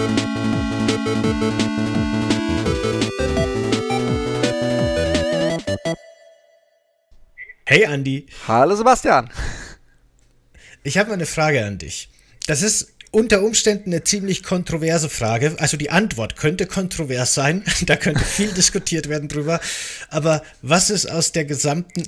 Hey Andi. Hallo Sebastian. Ich habe mal eine Frage an dich. Das ist unter Umständen eine ziemlich kontroverse Frage. Also die Antwort könnte kontrovers sein. Da könnte viel diskutiert werden drüber. Aber was ist aus der gesamten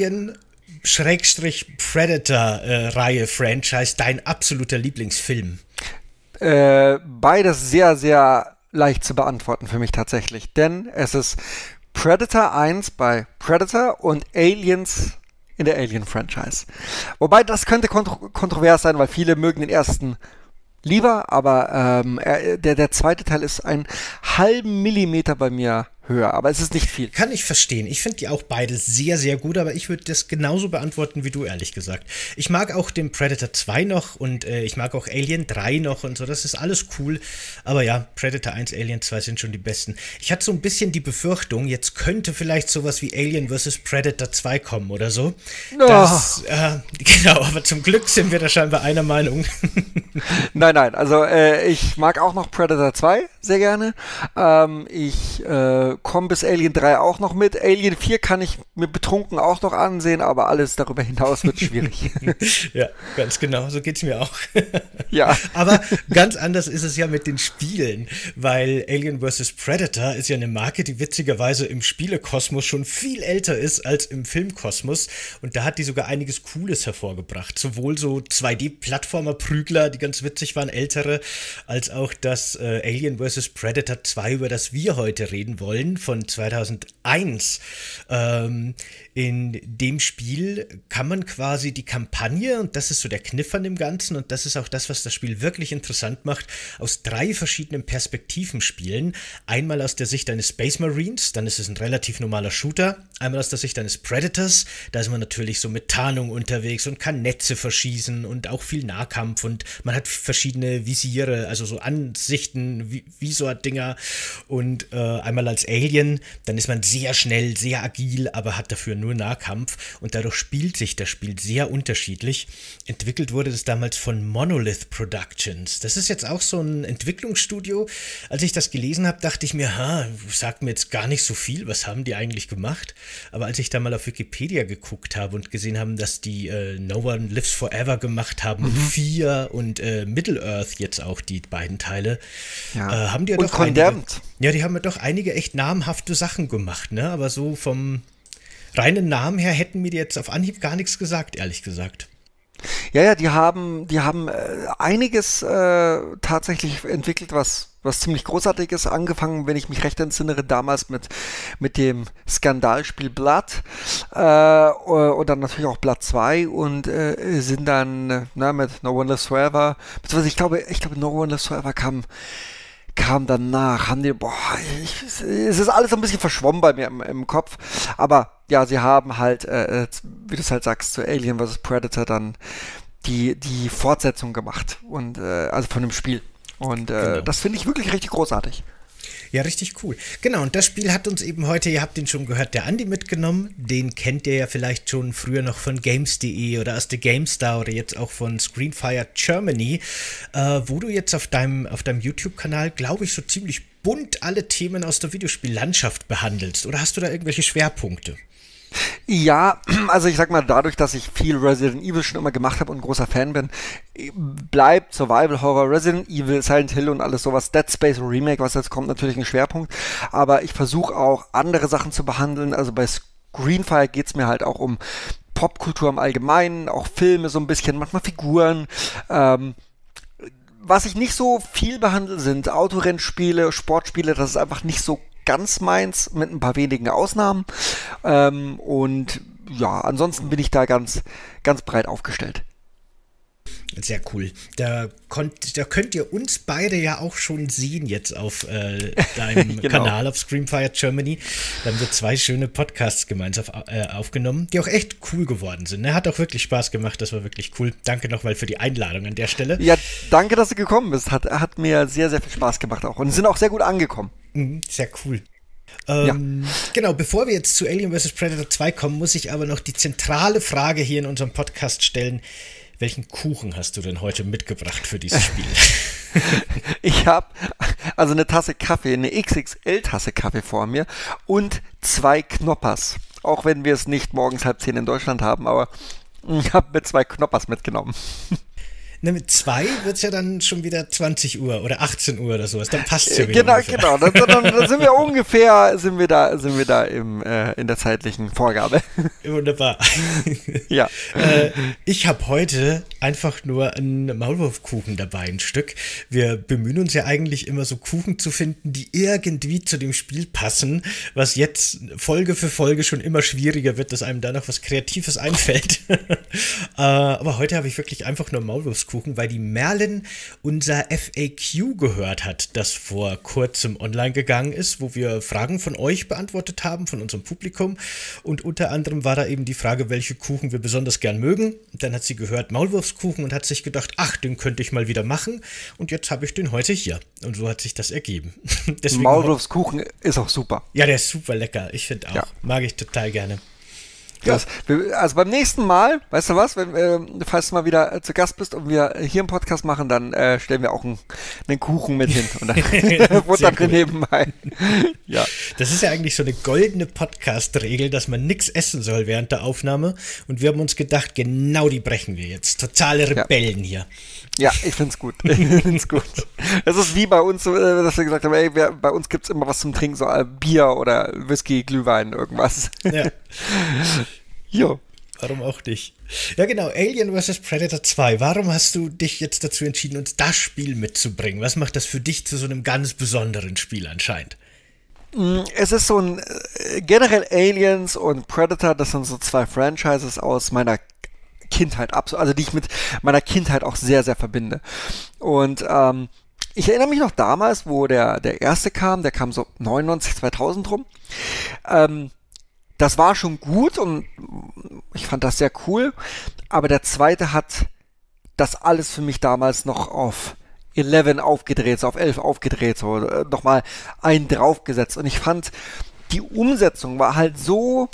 Alien-Predator-Reihe, Franchise, dein absoluter Lieblingsfilm? Beides sehr, sehr leicht zu beantworten für mich tatsächlich. Denn es ist Predator 1 bei Predator und Aliens in der Alien-Franchise. Wobei, das könnte kontrovers sein, weil viele mögen den ersten lieber, aber der zweite Teil ist einen halben Millimeter bei mir höher, aber es ist nicht viel. Kann ich verstehen. Ich finde die auch beide sehr, sehr gut, aber ich würde das genauso beantworten wie du, ehrlich gesagt. Ich mag auch den Predator 2 noch und ich mag auch Alien 3 noch und so, das ist alles cool. Aber ja, Predator 1, Alien 2 sind schon die besten. Ich hatte so ein bisschen die Befürchtung, jetzt könnte vielleicht sowas wie Alien vs. Predator 2 kommen oder so. Oh. Genau, aber zum Glück sind wir da scheinbar einer Meinung. Nein, also ich mag auch noch Predator 2 sehr gerne. Ich komme bis Alien 3 auch noch mit. Alien 4 kann ich mir betrunken auch noch ansehen, aber alles darüber hinaus wird schwierig. Ja, ganz genau, so geht's mir auch. Ja. Aber ganz anders ist es ja mit den Spielen, weil Alien vs. Predator ist ja eine Marke, die witzigerweise im Spielekosmos schon viel älter ist als im Filmkosmos und da hat die sogar einiges Cooles hervorgebracht. Sowohl so 2D-Plattformer-Prügler, die ganz witzig waren, ältere, als auch das Alien vs. Predator 2, über das wir heute reden wollen, von 2001. In dem Spiel kann man quasi die Kampagne, und das ist so der Kniff an dem Ganzen, und das ist auch das, was das Spiel wirklich interessant macht, aus 3 verschiedenen Perspektiven spielen. Einmal aus der Sicht eines Space Marines, dann ist es ein relativ normaler Shooter. Einmal aus der Sicht eines Predators, da ist man natürlich so mit Tarnung unterwegs und kann Netze verschießen und auch viel Nahkampf und man hat verschiedene Visiere, also so Ansichten, Visor-Dinger und einmal als Alien, dann ist man sehr schnell, sehr agil, aber hat dafür nur Nahkampf und dadurch spielt sich das Spiel sehr unterschiedlich. Entwickelt wurde das damals von Monolith Productions. Das ist jetzt auch so ein Entwicklungsstudio. Als ich das gelesen habe, dachte ich mir, sagt mir jetzt gar nicht so viel, was haben die eigentlich gemacht? Aber als ich da mal auf Wikipedia geguckt habe und gesehen haben, dass die No One Lives Forever gemacht haben, 4 und Middle-earth jetzt auch die beiden Teile, haben die ja und doch Condemned. die haben ja doch einige echt namhafte Sachen gemacht, ne? Aber so vom reinen Namen her hätten mir die jetzt auf Anhieb gar nichts gesagt, ehrlich gesagt. Ja, die haben einiges tatsächlich entwickelt, was ziemlich großartig ist. Angefangen, wenn ich mich recht entsinnere, damals mit dem Skandalspiel Blood und dann natürlich auch Blood 2 und sind dann mit No One Lives Forever, beziehungsweise ich glaube No One Lives Forever kam danach, es ist alles so ein bisschen verschwommen bei mir im Kopf, aber ja, sie haben halt, wie du es halt sagst, zu Alien vs. Predator dann die Fortsetzung gemacht und also von dem Spiel und Genau. das finde ich wirklich richtig großartig. Ja, richtig cool. Genau, und das Spiel hat uns eben heute, ihr habt ihn schon gehört, der Andi mitgenommen. Den kennt ihr ja vielleicht schon früher noch von Games.de oder aus der GameStar oder jetzt auch von Screenfire Germany, wo du jetzt auf deinem YouTube-Kanal, glaube ich, so ziemlich bunt alle Themen aus der Videospiellandschaft behandelst. Oder hast du da irgendwelche Schwerpunkte? Ja, also ich sag mal, dadurch, dass ich viel Resident Evil schon immer gemacht habe und ein großer Fan bin, bleibt Survival Horror, Resident Evil, Silent Hill und alles sowas, Dead Space Remake, was jetzt kommt, natürlich ein Schwerpunkt, aber ich versuche auch andere Sachen zu behandeln, also bei Screenfire geht's mir halt auch um Popkultur im Allgemeinen, auch Filme so ein bisschen, manchmal Figuren, was ich nicht so viel behandle, sind Autorennspiele, Sportspiele, das ist einfach nicht so ganz meins, mit ein paar wenigen Ausnahmen. Und ja, ansonsten bin ich da ganz, ganz breit aufgestellt. Sehr cool. Da könnt ihr uns beide ja auch schon sehen jetzt auf deinem Genau. Kanal auf Screenfire Germany. Da haben wir 2 schöne Podcasts gemeinsam aufgenommen, die auch echt cool geworden sind. Ne? Hat auch wirklich Spaß gemacht, das war wirklich cool. Danke nochmal für die Einladung an der Stelle. Ja, danke, dass du gekommen bist. Hat mir sehr, sehr viel Spaß gemacht auch und sind auch sehr gut angekommen. Sehr cool. Ja. Genau, bevor wir jetzt zu Alien vs. Predator 2 kommen, muss ich aber noch die zentrale Frage hier in unserem Podcast stellen. Welchen Kuchen hast du denn heute mitgebracht für dieses Spiel? Ich habe also eine Tasse Kaffee, eine XXL-Tasse Kaffee vor mir und 2 Knoppers. Auch wenn wir es nicht morgens 9:30 in Deutschland haben, aber ich habe mir 2 Knoppers mitgenommen. Ne, mit 2 wird es ja dann schon wieder 20 Uhr oder 18 Uhr oder sowas. Dann passt es ja wieder Genau, ungefähr. genau. Dann sind wir ungefähr, sind wir da in der zeitlichen Vorgabe. Wunderbar. Ja. Ich habe heute einfach nur einen Maulwurfkuchen dabei, ein Stück. Wir bemühen uns ja eigentlich immer so Kuchen zu finden, die irgendwie zu dem Spiel passen, was jetzt Folge für Folge schon immer schwieriger wird, dass einem da noch was Kreatives einfällt. Aber heute habe ich wirklich einfach nur Maulwurfskuchen, weil die Merlin unser FAQ gehört hat, das vor kurzem online gegangen ist, wo wir Fragen von euch beantwortet haben, von unserem Publikum. Und unter anderem war da eben die Frage, welche Kuchen wir besonders gern mögen. Dann hat sie gehört Maulwurfskuchen und hat sich gedacht, ach, den könnte ich mal wieder machen. Und jetzt habe ich den heute hier. Und so hat sich das ergeben. Deswegen Maulwurfskuchen ist auch super. Ja, der ist super lecker. Ich finde auch. Ja. Mag ich total gerne. Ja. Also beim nächsten Mal, weißt du was, falls du mal wieder zu Gast bist und wir hier einen Podcast machen, dann stellen wir auch einen Kuchen mit hin und dann Butter drin nebenbei. Ja. Das ist ja eigentlich so eine goldene Podcast-Regel, dass man nichts essen soll während der Aufnahme. Und wir haben uns gedacht, genau die brechen wir jetzt. Totale Rebellen hier. Ja, ich find's gut. Es ist wie bei uns, dass wir gesagt haben, ey, bei uns gibt's immer was zum Trinken, so Bier oder Whisky, Glühwein, irgendwas. Ja. Jo. Warum auch nicht? Ja genau, Alien vs. Predator 2. Warum hast du dich jetzt dazu entschieden, uns das Spiel mitzubringen? Was macht das für dich zu so einem ganz besonderen Spiel anscheinend? Es ist so ein, generell Aliens und Predator, das sind so 2 Franchises aus meiner Kindheit, also die ich mit meiner Kindheit auch sehr, sehr verbinde. Und ich erinnere mich noch damals, wo der erste kam, der kam so 99, 2000 rum. Das war schon gut und ich fand das sehr cool, aber der zweite hat das alles für mich damals noch auf 11 aufgedreht, so auf 11 aufgedreht, so nochmal einen draufgesetzt. Und ich fand, die Umsetzung war halt so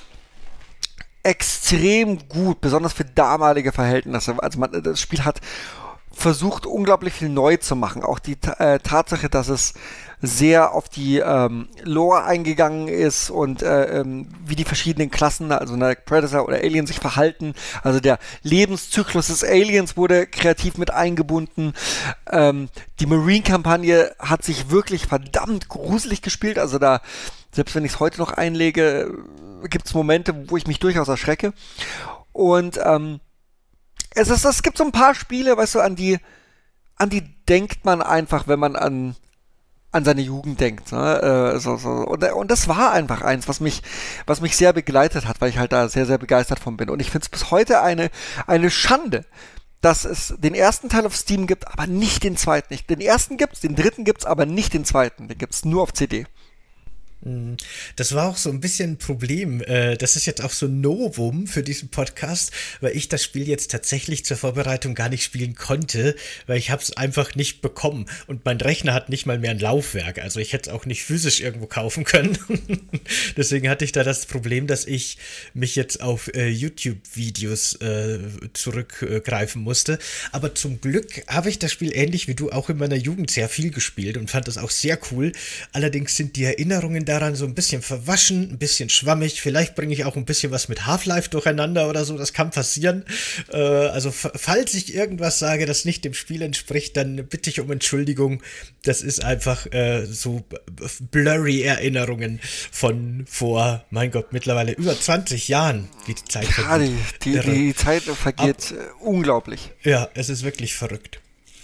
extrem gut, besonders für damalige Verhältnisse. Also das Spiel hat versucht, unglaublich viel neu zu machen. Auch die Tatsache, dass es sehr auf die Lore eingegangen ist und wie die verschiedenen Klassen, also eine Predator oder Alien, sich verhalten. Also der Lebenszyklus des Aliens wurde kreativ mit eingebunden. Die Marine-Kampagne hat sich wirklich verdammt gruselig gespielt. Also da, selbst wenn ich es heute noch einlege, gibt es Momente, wo ich mich durchaus erschrecke. Und es gibt so ein paar Spiele, weißt du, an die denkt man einfach, wenn man an seine Jugend denkt. Ne? Und das war einfach eins, was mich sehr begleitet hat, weil ich halt da sehr, sehr begeistert von bin. Und ich finde es bis heute eine Schande, dass es den ersten Teil auf Steam gibt, aber nicht den zweiten. Den ersten gibt's, den dritten gibt's, aber nicht den zweiten. Den gibt's nur auf CD. Das war auch so ein bisschen ein Problem. Das ist jetzt auch so ein Novum für diesen Podcast, weil ich das Spiel jetzt tatsächlich zur Vorbereitung gar nicht spielen konnte, weil ich habe es einfach nicht bekommen. Und mein Rechner hat nicht mal mehr ein Laufwerk. Also ich hätte es auch nicht physisch irgendwo kaufen können. Deswegen hatte ich da das Problem, dass ich mich jetzt auf YouTube-Videos zurückgreifen musste. Aber zum Glück habe ich das Spiel ähnlich wie du auch in meiner Jugend sehr viel gespielt und fand das auch sehr cool. Allerdings sind die Erinnerungen daran so ein bisschen verwaschen, ein bisschen schwammig. Vielleicht bringe ich auch ein bisschen was mit Half-Life durcheinander oder so. Das kann passieren. Also falls ich irgendwas sage, das nicht dem Spiel entspricht, dann bitte ich um Entschuldigung. Das ist einfach so blurry Erinnerungen von vor, mein Gott, mittlerweile über 20 Jahren, wie die Zeit vergeht. Ja, die Zeit vergeht unglaublich. Ja, es ist wirklich verrückt.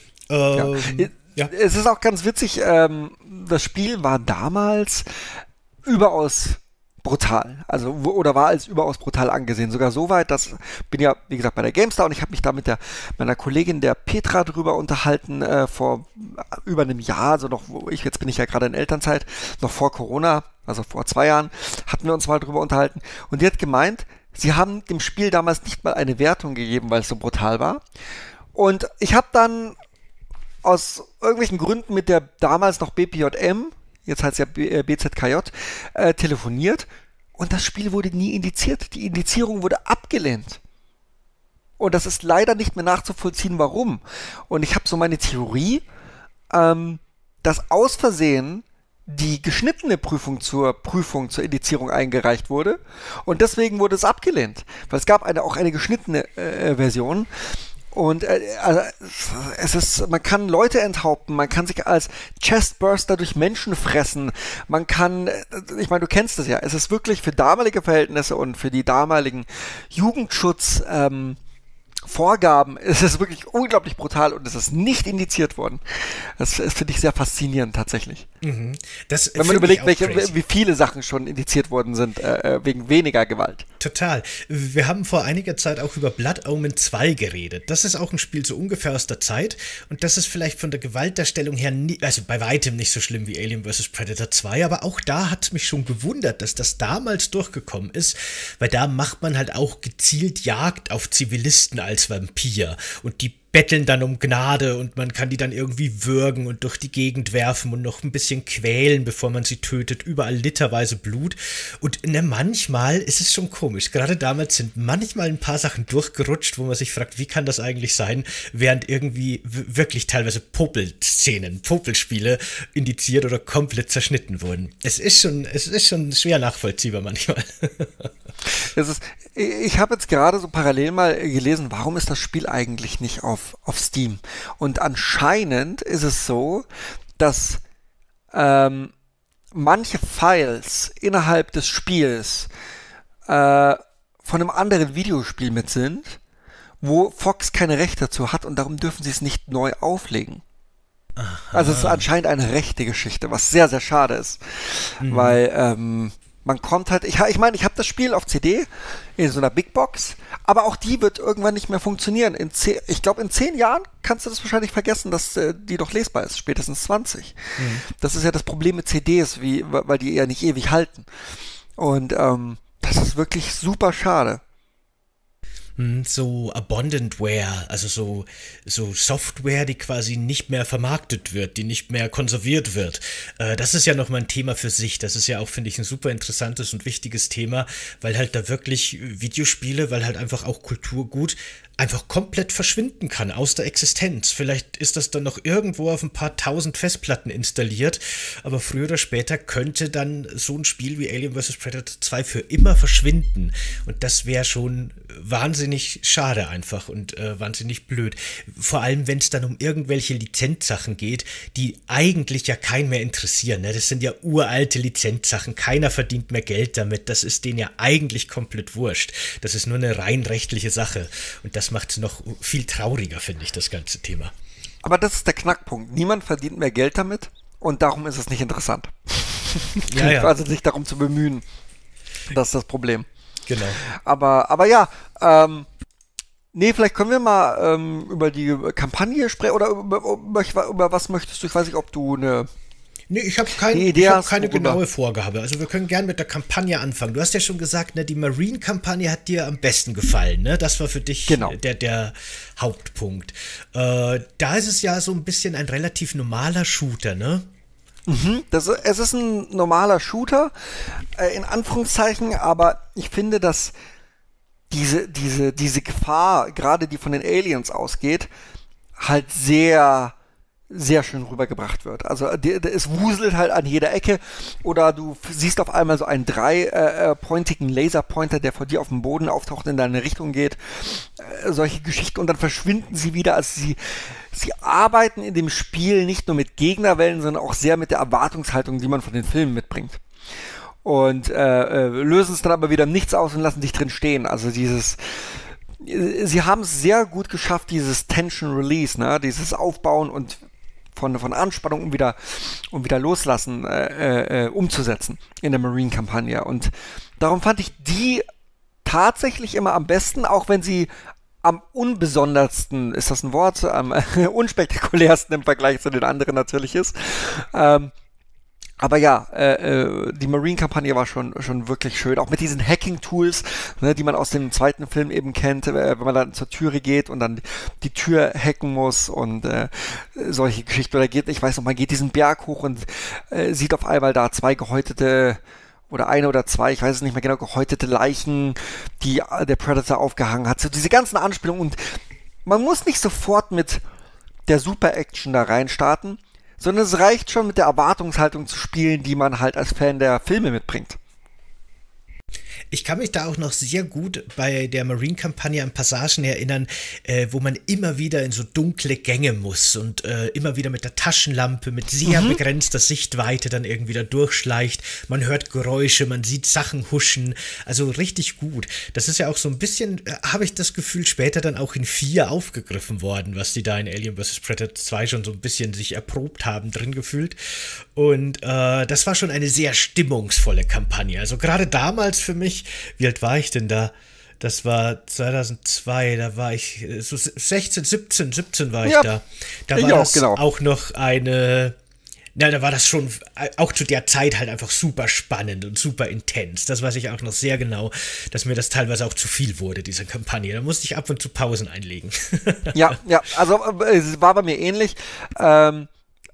Ja. Es ist auch ganz witzig, das Spiel war damals überaus brutal, oder war als überaus brutal angesehen. Sogar so weit, dass bin ja, wie gesagt, bei der GameStar und ich habe mich da mit meiner Kollegin, der Petra, drüber unterhalten, vor über einem Jahr, also noch, jetzt bin ich ja gerade in Elternzeit, noch vor Corona, also vor 2 Jahren, hatten wir uns mal drüber unterhalten und die hat gemeint, sie haben dem Spiel damals nicht mal eine Wertung gegeben, weil es so brutal war. Und ich habe dann aus irgendwelchen Gründen mit der damals noch BPJM, jetzt heißt es ja BZKJ, telefoniert und das Spiel wurde nie indiziert. Die Indizierung wurde abgelehnt. Und das ist leider nicht mehr nachzuvollziehen, warum. Und ich habe so meine Theorie, dass aus Versehen die geschnittene Prüfung zur Indizierung eingereicht wurde und deswegen wurde es abgelehnt, weil es gab auch eine geschnittene Version. Und also man kann Leute enthaupten, man kann sich als Chestburster durch Menschen fressen, man kann, ich meine, du kennst es ja, es ist wirklich für damalige Verhältnisse und für die damaligen Jugendschutz Vorgaben, es ist wirklich unglaublich brutal und es ist nicht indiziert worden. Das finde ich sehr faszinierend tatsächlich. Mhm. Wenn man überlegt, wie viele Sachen schon indiziert worden sind, wegen weniger Gewalt. Total. Wir haben vor einiger Zeit auch über Blood Omen 2 geredet. Das ist auch ein Spiel so ungefähr aus der Zeit und das ist vielleicht von der Gewaltdarstellung her, also bei weitem nicht so schlimm wie Alien vs. Predator 2, aber auch da hat es mich schon gewundert, dass das damals durchgekommen ist, weil da macht man halt auch gezielt Jagd auf Zivilisten als Vampir und die betteln dann um Gnade und man kann die dann irgendwie würgen und durch die Gegend werfen und noch ein bisschen quälen, bevor man sie tötet. Überall literweise Blut. Und manchmal ist es schon komisch. Gerade damals sind manchmal ein paar Sachen durchgerutscht, wo man sich fragt, wie kann das eigentlich sein, während irgendwie wirklich teilweise Popelspiele indiziert oder komplett zerschnitten wurden. Es ist schon schwer nachvollziehbar manchmal. Ich habe jetzt gerade so parallel mal gelesen, warum ist das Spiel eigentlich nicht auf Steam? Und anscheinend ist es so, dass manche Files innerhalb des Spiels von einem anderen Videospiel mit sind, wo Fox keine Rechte dazu hat und darum dürfen sie es nicht neu auflegen. Aha. Also es ist anscheinend eine rechte Geschichte, was sehr, sehr schade ist, weil man kommt halt, ich meine, ich habe das Spiel auf CD in so einer Big Box, aber auch die wird irgendwann nicht mehr funktionieren. Ich glaube, in 10 Jahren kannst du das wahrscheinlich vergessen, dass die doch lesbar ist, spätestens 20. Das ist ja das Problem mit CDs, weil die ja nicht ewig halten. Und das ist wirklich super schade. So Abandonedware, also so Software, die quasi nicht mehr vermarktet wird, die nicht mehr konserviert wird. Das ist ja nochmal ein Thema für sich. Das ist ja auch, finde ich, ein super interessantes und wichtiges Thema, weil halt da wirklich Videospiele, weil halt einfach auch Kulturgut einfach komplett verschwinden kann aus der Existenz. Vielleicht ist das dann noch irgendwo auf ein paar tausend Festplatten installiert, aber früher oder später könnte dann so ein Spiel wie Alien vs. Predator 2 für immer verschwinden. Und das wäre schon wahnsinnig schade einfach und wahnsinnig blöd. Vor allem, wenn es dann um irgendwelche Lizenzsachen geht, die eigentlich ja keinen mehr interessieren. Ne? Das sind ja uralte Lizenzsachen. Keiner verdient mehr Geld damit. Das ist denen ja eigentlich komplett wurscht. Das ist nur eine rein rechtliche Sache. Und das macht es noch viel trauriger, finde ich, das ganze Thema. Aber das ist der Knackpunkt. Niemand verdient mehr Geld damit und darum ist es nicht interessant. Ja. Also sich darum zu bemühen. Das ist das Problem. Genau. Aber ja, nee, vielleicht können wir mal über die Kampagne sprechen oder über was möchtest du? Ich weiß nicht, ob du eine... Nee, ich habe keine genaue Vorgabe. Also wir können gerne mit der Kampagne anfangen. Du hast ja schon gesagt, ne, die Marine-Kampagne hat dir am besten gefallen. Ne? Das war für dich der Hauptpunkt. Da ist es ja so ein bisschen ein relativ normaler Shooter, ne? Es ist ein normaler Shooter, in Anführungszeichen, aber ich finde, dass diese Gefahr, gerade die von den Aliens ausgeht, halt sehr sehr schön rübergebracht wird. Also es wuselt halt an jeder Ecke oder du siehst auf einmal so einen dreipointigen Laserpointer, der vor dir auf dem Boden auftaucht, in deine Richtung geht. Solche Geschichten und dann verschwinden sie wieder. Also sie arbeiten in dem Spiel nicht nur mit Gegnerwellen, sondern auch sehr mit der Erwartungshaltung, die man von den Filmen mitbringt. Und lösen es dann aber wieder nichts aus und lassen dich drin stehen. Also sie haben es sehr gut geschafft, dieses Tension Release, ne? Dieses Aufbauen und von Anspannung und wieder loslassen umzusetzen in der Marine-Kampagne. Und darum fand ich die tatsächlich immer am besten, auch wenn sie am unbesondersten, ist das ein Wort, am unspektakulärsten im Vergleich zu den anderen natürlich ist. Aber ja, die Marine-Kampagne war schon wirklich schön, auch mit diesen Hacking-Tools, ne, die man aus dem zweiten Film eben kennt, wenn man dann zur Türe geht und dann die Tür hacken muss und solche Geschichten. Oder ich weiß noch, man geht diesen Berg hoch und sieht auf einmal da zwei gehäutete oder eine oder zwei, ich weiß es nicht mehr genau, gehäutete Leichen, die der Predator aufgehangen hat. So diese ganzen Anspielungen und man muss nicht sofort mit der Super-Action da reinstarten. sondern es reicht schon mit der Erwartungshaltung zu spielen, die man halt als Fan der Filme mitbringt. Ich kann mich da auch noch sehr gut bei der Marine-Kampagne an Passagen erinnern, wo man immer wieder in so dunkle Gänge muss und immer wieder mit der Taschenlampe, mit sehr begrenzter Sichtweite dann irgendwie da durchschleicht. Man hört Geräusche, man sieht Sachen huschen, also richtig gut. Das ist ja auch so ein bisschen, habe ich das Gefühl, später dann auch in 4 aufgegriffen worden, was die da in Alien vs. Predator 2 schon so ein bisschen sich erprobt haben, drin gefühlt. Und das war schon eine sehr stimmungsvolle Kampagne. Also gerade damals für mich, wie alt war ich denn da? Das war 2002, da war ich so 16, 17 war ich da. Da war das auch noch eine, na, da war das schon auch zu der Zeit halt einfach super spannend und super intens. Das weiß ich auch noch sehr genau, dass mir das teilweise auch zu viel wurde, diese Kampagne. Da musste ich ab und zu Pausen einlegen. Ja, also es war bei mir ähnlich. Also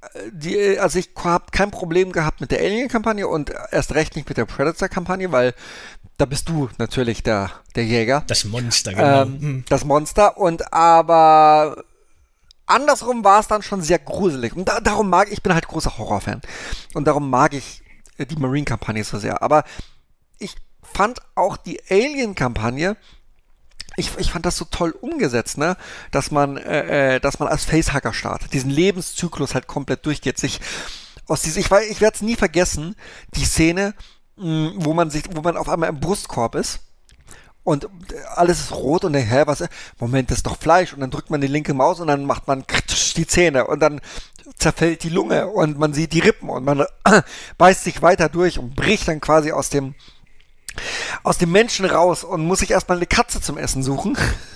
ich habe kein Problem gehabt mit der Alien-Kampagne und erst recht nicht mit der Predator-Kampagne, weil da bist du natürlich der Jäger. Das Monster, genau. Das Monster. Und aber andersrum war es dann schon sehr gruselig. Und darum ich bin halt großer Horrorfan. Und darum mag ich die Marine-Kampagne so sehr. Aber ich fand auch die Alien-Kampagne, ich fand das so toll umgesetzt, ne? Dass man als Facehacker startet, diesen Lebenszyklus halt komplett durchgeht, sich aus ich werde es nie vergessen, die Szene, wo man auf einmal im Brustkorb ist und alles ist rot und denkt, Moment, das ist doch Fleisch, und dann drückt man die linke Maus und dann macht man die Zähne und dann zerfällt die Lunge und man sieht die Rippen und man beißt sich weiter durch und bricht dann quasi aus dem Menschen raus und muss sich erstmal eine Katze zum Essen suchen.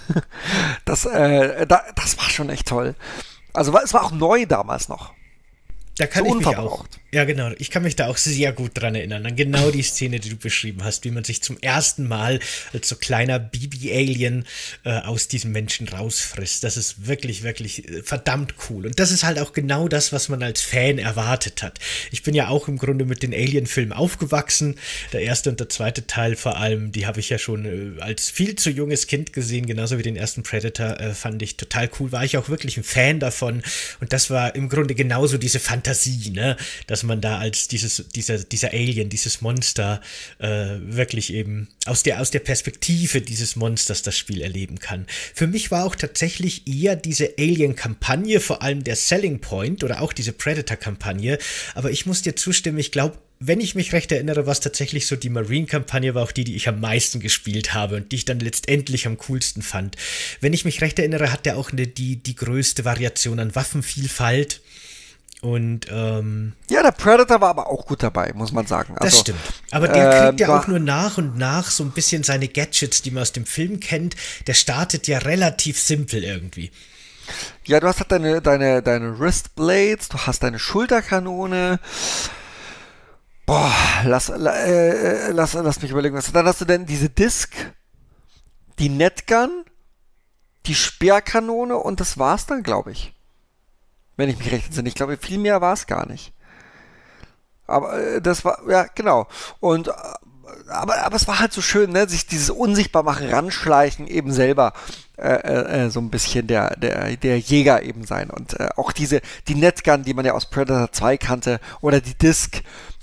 Das war schon echt toll. Also es war auch neu damals noch. Da kann ich mich auch. Ja, genau. Ich kann mich da auch sehr gut dran erinnern. An genau die Szene, die du beschrieben hast, wie man sich zum ersten Mal als so kleiner Baby-Alien aus diesem Menschen rausfrisst. Das ist wirklich, wirklich verdammt cool. Und das ist halt auch genau das, was man als Fan erwartet hat. Ich bin ja auch im Grunde mit den Alien-Filmen aufgewachsen. Der erste und der zweite Teil vor allem, die habe ich ja schon als viel zu junges Kind gesehen. Genauso wie den ersten Predator fand ich total cool. War ich auch wirklich ein Fan davon. Und das war im Grunde genauso diese Fantasie, ne? Dass man da als dieser Alien, dieses Monster wirklich eben aus der Perspektive dieses Monsters das Spiel erleben kann. Für mich war auch tatsächlich eher diese Alien-Kampagne vor allem der Selling Point oder auch diese Predator-Kampagne, aber ich muss dir zustimmen, ich glaube, wenn ich mich recht erinnere, was tatsächlich so die Marine-Kampagne war, auch die ich am meisten gespielt habe und die ich dann letztendlich am coolsten fand. Wenn ich mich recht erinnere, hat der auch die größte Variation an Waffenvielfalt. Und, ja, der Predator war aber auch gut dabei, muss man sagen. Das stimmt. Aber der kriegt ja auch nur nach und nach so ein bisschen seine Gadgets, die man aus dem Film kennt. Der startet ja relativ simpel irgendwie. Ja, du hast halt deine Wristblades, du hast deine Schulterkanone. Boah, lass mich überlegen. Dann hast du denn diese Disc, die Netgun, die Speerkanone und das war's dann, glaube ich. Wenn ich mich recht entsinne. Ich glaube, viel mehr war es gar nicht. Aber das war, ja, genau. Und aber es war halt so schön, ne, sich dieses Unsichtbarmachen, ranschleichen, eben selber so ein bisschen der Jäger eben sein. Und auch die Netgun, die man ja aus Predator 2 kannte, oder die Disc,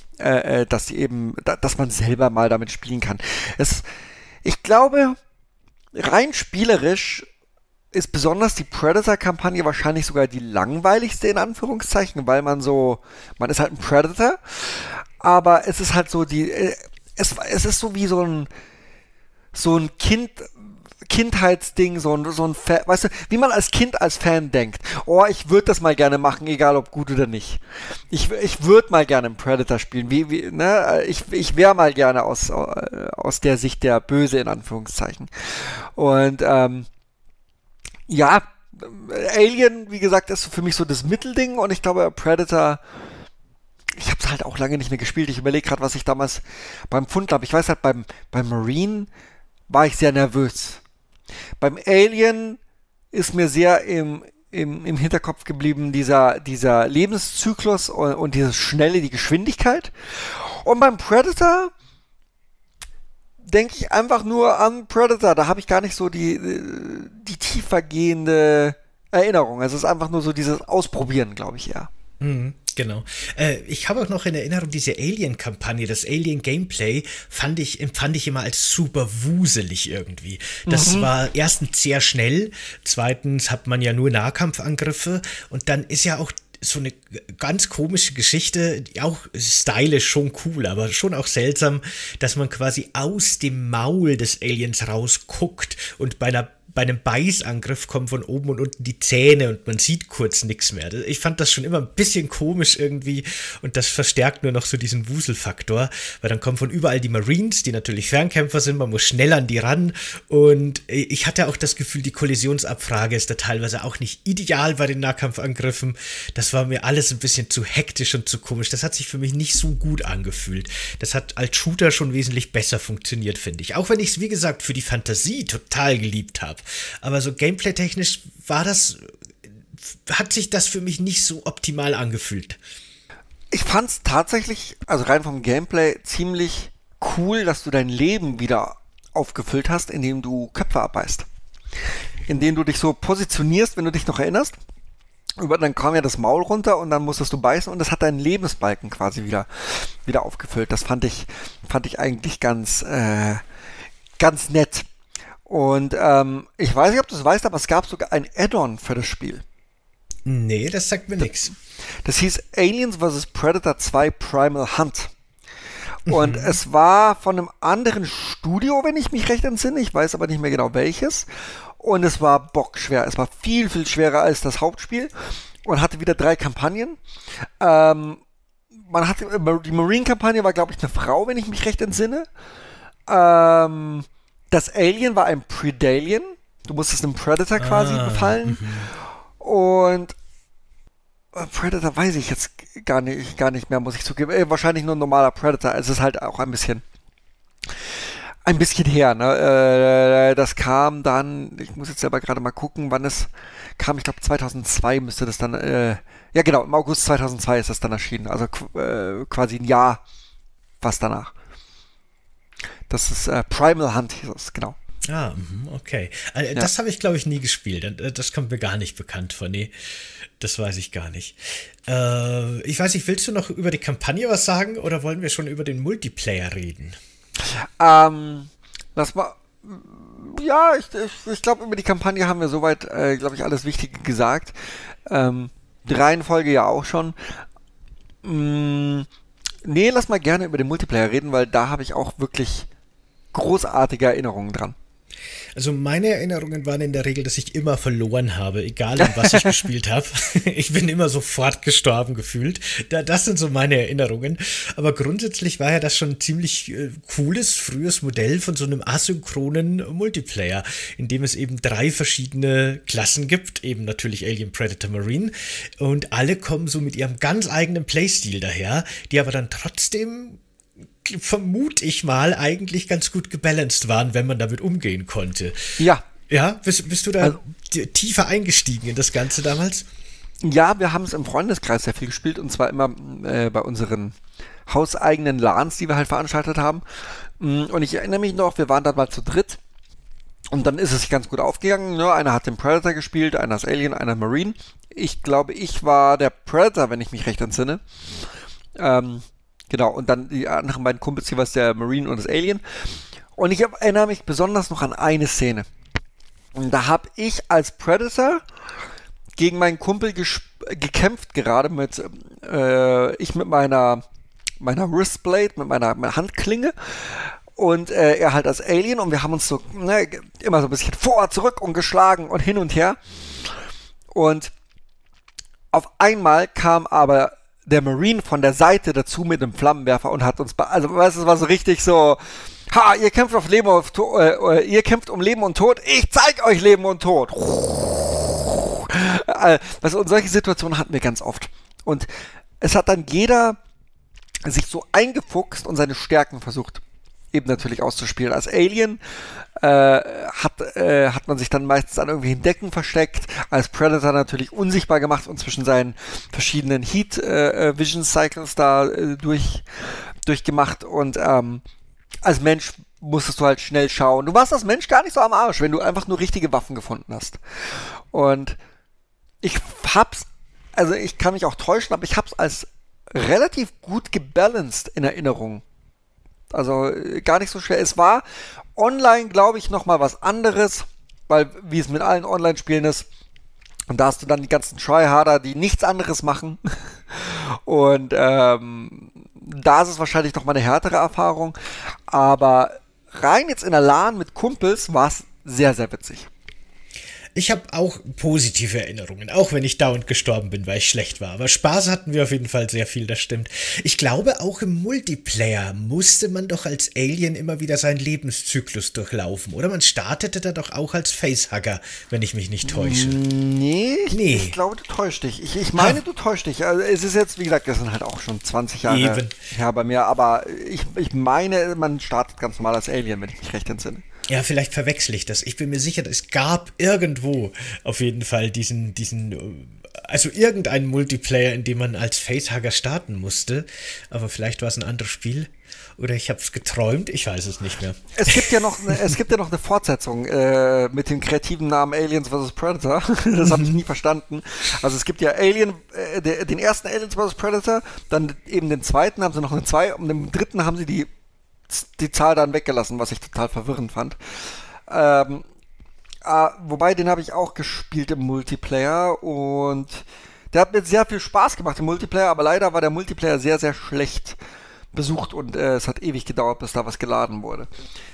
dass man selber mal damit spielen kann. Ich glaube, rein spielerisch ist besonders die Predator-Kampagne wahrscheinlich sogar die langweiligste in Anführungszeichen, weil man ist halt ein Predator, aber es ist halt so es ist so wie so ein Kindheitsding, weißt du, wie man als Kind als Fan denkt, oh, ich würde das mal gerne machen, egal ob gut oder nicht. Ich würde mal gerne einen Predator spielen, ne? Ich wäre mal gerne aus der Sicht der Böse in Anführungszeichen. Und ja, Alien, wie gesagt, ist für mich so das Mittelding und ich glaube, Predator, ich habe es halt auch lange nicht mehr gespielt. Ich überlege gerade, was ich damals beim Fund habe. Ich weiß halt, beim Marine war ich sehr nervös. Beim Alien ist mir sehr im Hinterkopf geblieben dieser Lebenszyklus und dieses Schnelle, die Geschwindigkeit. Und beim Predator denke ich einfach nur an Predator. Da habe ich gar nicht so die tiefergehende Erinnerung. Es ist einfach nur so dieses Ausprobieren, glaube ich, eher. Genau. Ich habe auch noch in Erinnerung diese Alien-Kampagne, das Alien-Gameplay empfand ich immer als super wuselig irgendwie. Das war erstens sehr schnell, zweitens hat man ja nur Nahkampfangriffe und dann ist ja auch so eine ganz komische Geschichte, auch stylisch schon cool, aber schon auch seltsam, dass man quasi aus dem Maul des Aliens rausguckt und bei einem Beißangriff kommen von oben und unten die Zähne und man sieht kurz nichts mehr. Ich fand das schon immer ein bisschen komisch irgendwie und das verstärkt nur noch so diesen Wuselfaktor, weil dann kommen von überall die Marines, die natürlich Fernkämpfer sind, man muss schnell an die ran und ich hatte auch das Gefühl, die Kollisionsabfrage ist da teilweise auch nicht ideal bei den Nahkampfangriffen. Das war mir alles ein bisschen zu hektisch und zu komisch. Das hat sich für mich nicht so gut angefühlt. Das hat als Shooter schon wesentlich besser funktioniert, finde ich. Auch wenn ich es, wie gesagt, für die Fantasie total geliebt habe. Aber so gameplay-technisch hat sich das für mich nicht so optimal angefühlt. Ich fand es tatsächlich, also rein vom Gameplay, ziemlich cool, dass du dein Leben wieder aufgefüllt hast, indem du Köpfe abbeißt. Indem du dich so positionierst, wenn du dich noch erinnerst. Dann kam ja das Maul runter und dann musstest du beißen und das hat deinen Lebensbalken quasi wieder aufgefüllt. Das fand ich eigentlich ganz nett. Und ich weiß nicht, ob du es weißt, aber es gab sogar ein Add-on für das Spiel. Nee, das sagt mir nichts. Das hieß Aliens vs. Predator 2 Primal Hunt. Und es war von einem anderen Studio, wenn ich mich recht entsinne. Ich weiß aber nicht mehr genau welches. Und es war bockschwer. Es war viel, viel schwerer als das Hauptspiel. Und hatte wieder 3 Kampagnen. Man hatte, die Marine-Kampagne war, glaube ich, eine Frau, wenn ich mich recht entsinne. Das Alien war ein Predalien. Du musstest einem Predator quasi befallen. Und Predator weiß ich jetzt gar nicht mehr, muss ich zugeben. Wahrscheinlich nur ein normaler Predator. Es ist halt auch ein bisschen her, ne? Das kam dann, ich muss jetzt selber gerade mal gucken, wann es kam. Ich glaube 2002 müsste das dann, ja genau, im August 2002 ist das dann erschienen. Also quasi ein Jahr fast danach. Das ist Primal Hunt, hieß es, genau. Okay. Das habe ich, glaube ich, nie gespielt. Das kommt mir gar nicht bekannt vor. Nee, das weiß ich gar nicht. Ich weiß nicht, willst du noch über die Kampagne was sagen oder wollen wir schon über den Multiplayer reden? Lass mal. Ja, ich glaube, über die Kampagne haben wir soweit, glaube ich, alles Wichtige gesagt. Die Reihenfolge ja auch schon. Nee, lass mal gerne über den Multiplayer reden, weil da habe ich auch wirklich großartige Erinnerungen dran. Also meine Erinnerungen waren in der Regel, dass ich immer verloren habe, egal in was ich gespielt habe. Ich bin immer sofort gestorben gefühlt. Das sind so meine Erinnerungen. Aber grundsätzlich war ja das schon ein ziemlich cooles, frühes Modell von so einem asynchronen Multiplayer, in dem es eben 3 verschiedene Klassen gibt, eben natürlich Alien, Predator, Marine. Und alle kommen so mit ihrem ganz eigenen Playstil daher, die aber dann trotzdem, vermute ich mal, eigentlich ganz gut gebalanced waren, wenn man damit umgehen konnte. Ja. Ja, bist du da tiefer eingestiegen in das Ganze damals? Ja, wir haben es im Freundeskreis sehr viel gespielt und zwar immer bei unseren hauseigenen LANs, die wir halt veranstaltet haben. Und ich erinnere mich noch, wir waren dann mal zu dritt und dann ist es sich ganz gut aufgegangen. Ne? Einer hat den Predator gespielt, einer ist Alien, einer Marine. Ich glaube, ich war der Predator, wenn ich mich recht entsinne. Genau, und dann die anderen beiden Kumpels, hier war es der Marine und das Alien. Und ich erinnere mich besonders noch an eine Szene. Und da habe ich als Predator gegen meinen Kumpel gekämpft, gerade mit, ich mit meiner Wristblade, mit meiner Handklinge. Und er halt als Alien. Und wir haben uns so immer so ein bisschen vor, zurück und geschlagen und hin und her. Und auf einmal kam aber der Marine von der Seite dazu mit einem Flammenwerfer und hat uns, also weißt du, es war so richtig so, ihr kämpft auf Leben ihr kämpft um Leben und Tod, ich zeig euch Leben und Tod. Und solche Situationen hatten wir ganz oft. Und es hat dann jeder sich so eingefuchst und seine Stärken versucht, eben natürlich auszuspielen. Als Alien hat man sich dann meistens an irgendwelchen Decken versteckt, als Predator natürlich unsichtbar gemacht und zwischen seinen verschiedenen Heat Vision Cycles da durchgemacht und als Mensch musstest du halt schnell schauen. Du warst als Mensch gar nicht so am Arsch, wenn du einfach nur richtige Waffen gefunden hast. Und ich hab's Also ich kann mich auch täuschen, aber ich habe es als relativ gut gebalanced in Erinnerung. Also gar nicht so schwer. Es war online, glaube ich, noch mal was anderes, weil wie es mit allen Online-Spielen ist, und da hast du dann die ganzen Tryharder, die nichts anderes machen. Und da ist es wahrscheinlich noch mal eine härtere Erfahrung. Aber rein jetzt in der LAN mit Kumpels war es sehr, sehr witzig. Ich habe auch positive Erinnerungen, auch wenn ich dauernd gestorben bin, weil ich schlecht war. Aber Spaß hatten wir auf jeden Fall sehr viel, das stimmt. Ich glaube, auch im Multiplayer musste man doch als Alien immer wieder seinen Lebenszyklus durchlaufen. Oder man startete da doch auch als Facehugger, wenn ich mich nicht täusche. Nee, Nee. ich glaube, du täuschst dich. Ich meine, du täuschst dich. Also es ist jetzt, wie gesagt, das sind halt auch schon 20 Jahre Eben. her bei mir. Aber ich meine, man startet ganz normal als Alien, wenn ich mich recht entsinne. Ja, vielleicht verwechsel ich das. Ich bin mir sicher, es gab irgendwo auf jeden Fall also irgendeinen Multiplayer, in dem man als Facehugger starten musste. Aber vielleicht war es ein anderes Spiel. Oder ich habe es geträumt, ich weiß es nicht mehr. Es gibt ja noch eine Fortsetzung mit dem kreativen Namen Aliens vs. Predator. Das habe ich nie verstanden. Also es gibt ja den ersten Aliens vs. Predator, dann eben den zweiten haben sie noch eine 2 und im dritten haben sie die Zahl dann weggelassen, was ich total verwirrend fand. Wobei, den habe ich auch gespielt im Multiplayer und der hat mir sehr viel Spaß gemacht im Multiplayer, aber leider war der Multiplayer sehr, sehr schlecht besucht und es hat ewig gedauert, bis da was geladen wurde.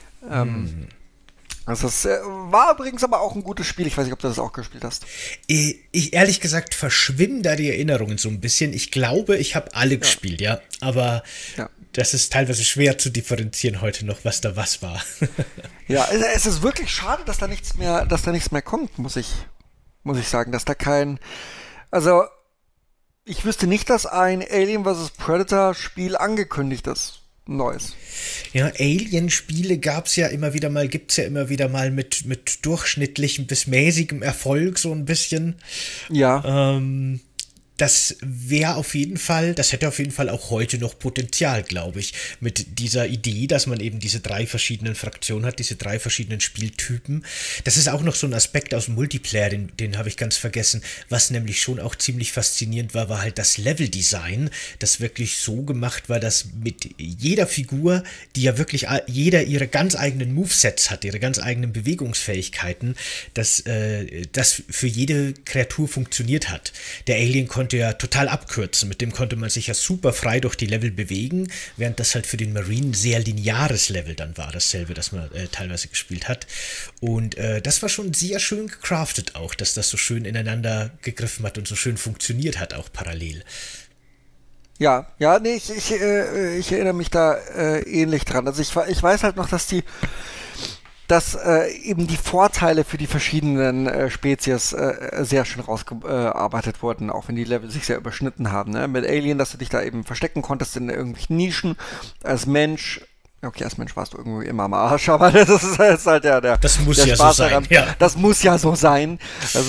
Also es war übrigens aber auch ein gutes Spiel. Ich weiß nicht, ob du das auch gespielt hast. Ich ehrlich gesagt verschwimmen da die Erinnerungen so ein bisschen. Ich glaube, ich habe alle gespielt, ja. Aber das ist teilweise schwer zu differenzieren heute noch, was da was war. Ja, es ist wirklich schade, dass da nichts mehr kommt, muss ich sagen, dass da also ich wüsste nicht, dass ein Alien vs. Predator Spiel angekündigt ist. Neues. Ja, Alien-Spiele gibt's ja immer wieder mal mit durchschnittlichem bis mäßigem Erfolg, so ein bisschen. Ja. Das hätte auf jeden Fall auch heute noch Potenzial, glaube ich, mit dieser Idee, dass man eben diese 3 verschiedenen Fraktionen hat, diese 3 verschiedenen Spieltypen. Das ist auch noch so ein Aspekt aus dem Multiplayer, den habe ich ganz vergessen. Was nämlich schon auch ziemlich faszinierend war halt das Leveldesign, das wirklich so gemacht war, dass mit jeder Figur, die ja wirklich jeder ihre ganz eigenen Movesets hat, ihre ganz eigenen Bewegungsfähigkeiten, dass das für jede Kreatur funktioniert hat. Der Alien konnte ja total abkürzen, mit dem konnte man sich ja super frei durch die Level bewegen, während das halt für den Marine ein sehr lineares Level dann war, dasselbe, das man teilweise gespielt hat. Und das war schon sehr schön gecraftet auch, dass das so schön ineinander gegriffen hat und so schön funktioniert hat, auch parallel. Ja, nee, ich erinnere mich da ähnlich dran. Also ich weiß halt noch, dass eben die Vorteile für die verschiedenen Spezies sehr schön rausgearbeitet wurden, auch wenn die Level sich sehr überschnitten haben. Ne? Mit Alien, dass du dich da eben verstecken konntest in irgendwelchen Nischen. Als Mensch warst du irgendwie immer am Arsch, aber das ist halt das muss der ja Spaß so sein. daran. Ja. Das muss ja so sein.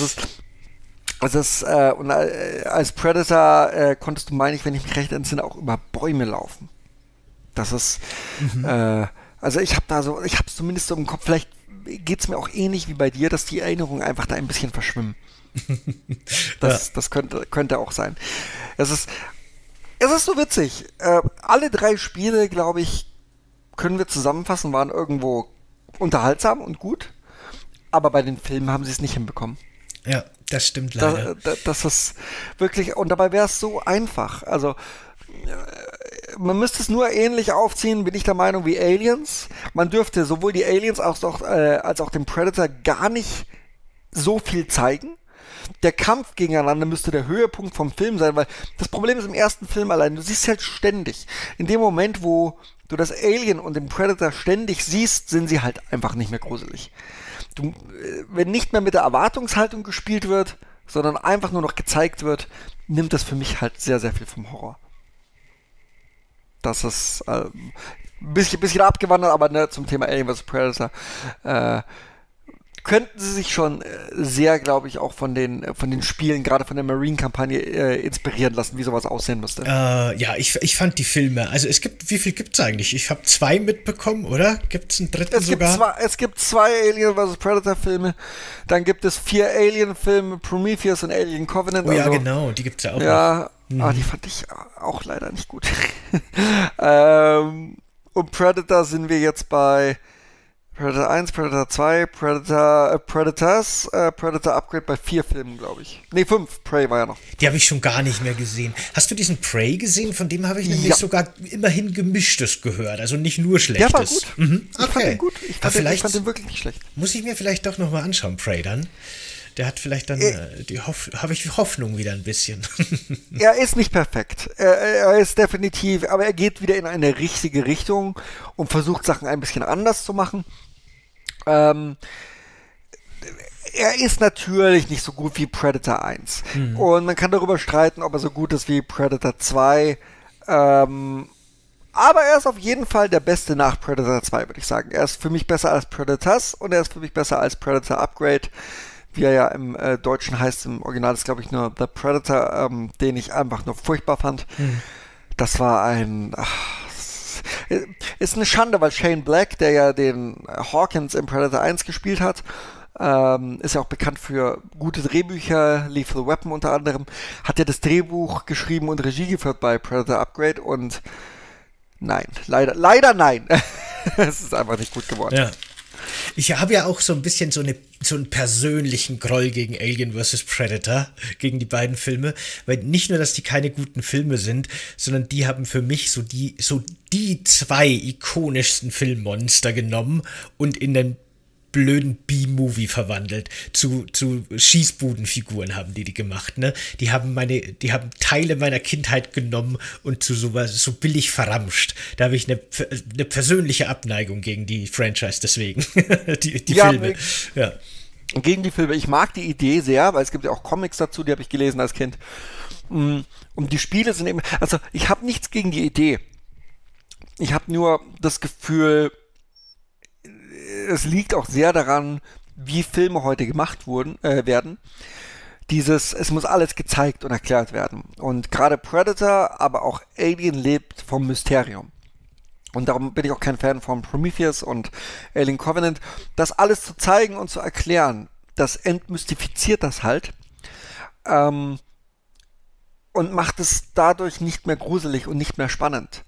Und als Predator konntest du, meine ich, wenn ich mich recht entsinne, auch über Bäume laufen. Das ist, also ich habe es zumindest so im Kopf, vielleicht geht es mir auch ähnlich wie bei dir, dass die Erinnerungen einfach da ein bisschen verschwimmen. Das könnte auch sein. Es ist so witzig. Alle 3 Spiele, glaube ich, können wir zusammenfassen, waren irgendwo unterhaltsam und gut, aber bei den Filmen haben sie es nicht hinbekommen. Ja, das stimmt leider. Das ist wirklich, und dabei wäre es so einfach. Also man müsste es nur ähnlich aufziehen, bin ich der Meinung, wie Aliens. Man dürfte sowohl die Aliens als auch den Predator gar nicht so viel zeigen. Der Kampf gegeneinander müsste der Höhepunkt vom Film sein, weil das Problem ist im ersten Film allein, du siehst halt ständig. In dem Moment, wo du das Alien und den Predator ständig siehst, sind sie halt einfach nicht mehr gruselig. Wenn nicht mehr mit der Erwartungshaltung gespielt wird, sondern einfach nur noch gezeigt wird, nimmt das für mich halt sehr, sehr viel vom Horror. Das ist ein bisschen abgewandert, aber ne, zum Thema Alien vs. Predator könnten sie sich schon sehr, glaube ich, auch von den Spielen, gerade von der Marine-Kampagne, inspirieren lassen, wie sowas aussehen müsste. Ja, ich fand die Filme, also wie viel gibt's eigentlich? Ich habe 2 mitbekommen, oder? Gibt's einen dritten sogar? Es gibt 2 Alien vs. Predator-Filme, dann gibt es 4 Alien-Filme, Prometheus und Alien Covenant. Oh ja, also, genau, die gibt's ja auch noch. Aber die fand ich auch leider nicht gut. Und Predator sind wir jetzt bei Predator 1, Predator 2, Predators, Predator Upgrade bei 4 Filmen, glaube ich. Ne, 5. Prey war ja noch. Die habe ich schon gar nicht mehr gesehen. Hast du diesen Prey gesehen? Von dem habe ich nämlich sogar immerhin Gemischtes gehört. Also nicht nur Schlechtes. Der war gut. Mhm. Okay. Ich fand den gut. Ich fand den wirklich nicht schlecht. Muss ich mir vielleicht doch nochmal anschauen, Prey dann. Der hat vielleicht dann, habe ich Hoffnung wieder ein bisschen. Er ist nicht perfekt. Er ist definitiv, aber er geht wieder in eine richtige Richtung und versucht Sachen ein bisschen anders zu machen. Er ist natürlich nicht so gut wie Predator 1. Und man kann darüber streiten, ob er so gut ist wie Predator 2. Aber er ist auf jeden Fall der Beste nach Predator 2, würde ich sagen. Er ist für mich besser als Predators und er ist für mich besser als Predator Upgrade. Wie er ja im Deutschen heißt, im Original ist, glaube ich, nur The Predator, den ich einfach nur furchtbar fand. Das war ist eine Schande, weil Shane Black, der ja den Hawkins im Predator 1 gespielt hat, ist ja auch bekannt für gute Drehbücher, Lethal Weapon unter anderem, hat ja das Drehbuch geschrieben und Regie geführt bei Predator Upgrade und nein, leider nein. Es ist einfach nicht gut geworden. Ja. Ich habe ja auch so ein bisschen so einen persönlichen Groll gegen Alien vs. Predator, gegen die beiden Filme, weil nicht nur, dass die keine guten Filme sind, sondern die haben für mich so die 2 ikonischsten Filmmonster genommen und in den blöden B-Movie verwandelt. Zu Schießbudenfiguren haben die gemacht, ne? Die haben Teile meiner Kindheit genommen und zu sowas so billig verramscht. Da habe ich eine persönliche Abneigung gegen die Franchise deswegen. die Filme. Ja. Gegen die Filme. Ich mag die Idee sehr, weil es gibt ja auch Comics dazu, die habe ich gelesen als Kind. Und die Spiele sind eben, also ich habe nichts gegen die Idee. Ich habe nur das Gefühl, es liegt auch sehr daran, wie Filme heute gemacht werden. Es muss alles gezeigt und erklärt werden. Und gerade Predator, aber auch Alien lebt vom Mysterium. Und darum bin ich auch kein Fan von Prometheus und Alien Covenant. Das alles zu zeigen und zu erklären, das entmystifiziert das halt. Und macht es dadurch nicht mehr gruselig und nicht mehr spannend.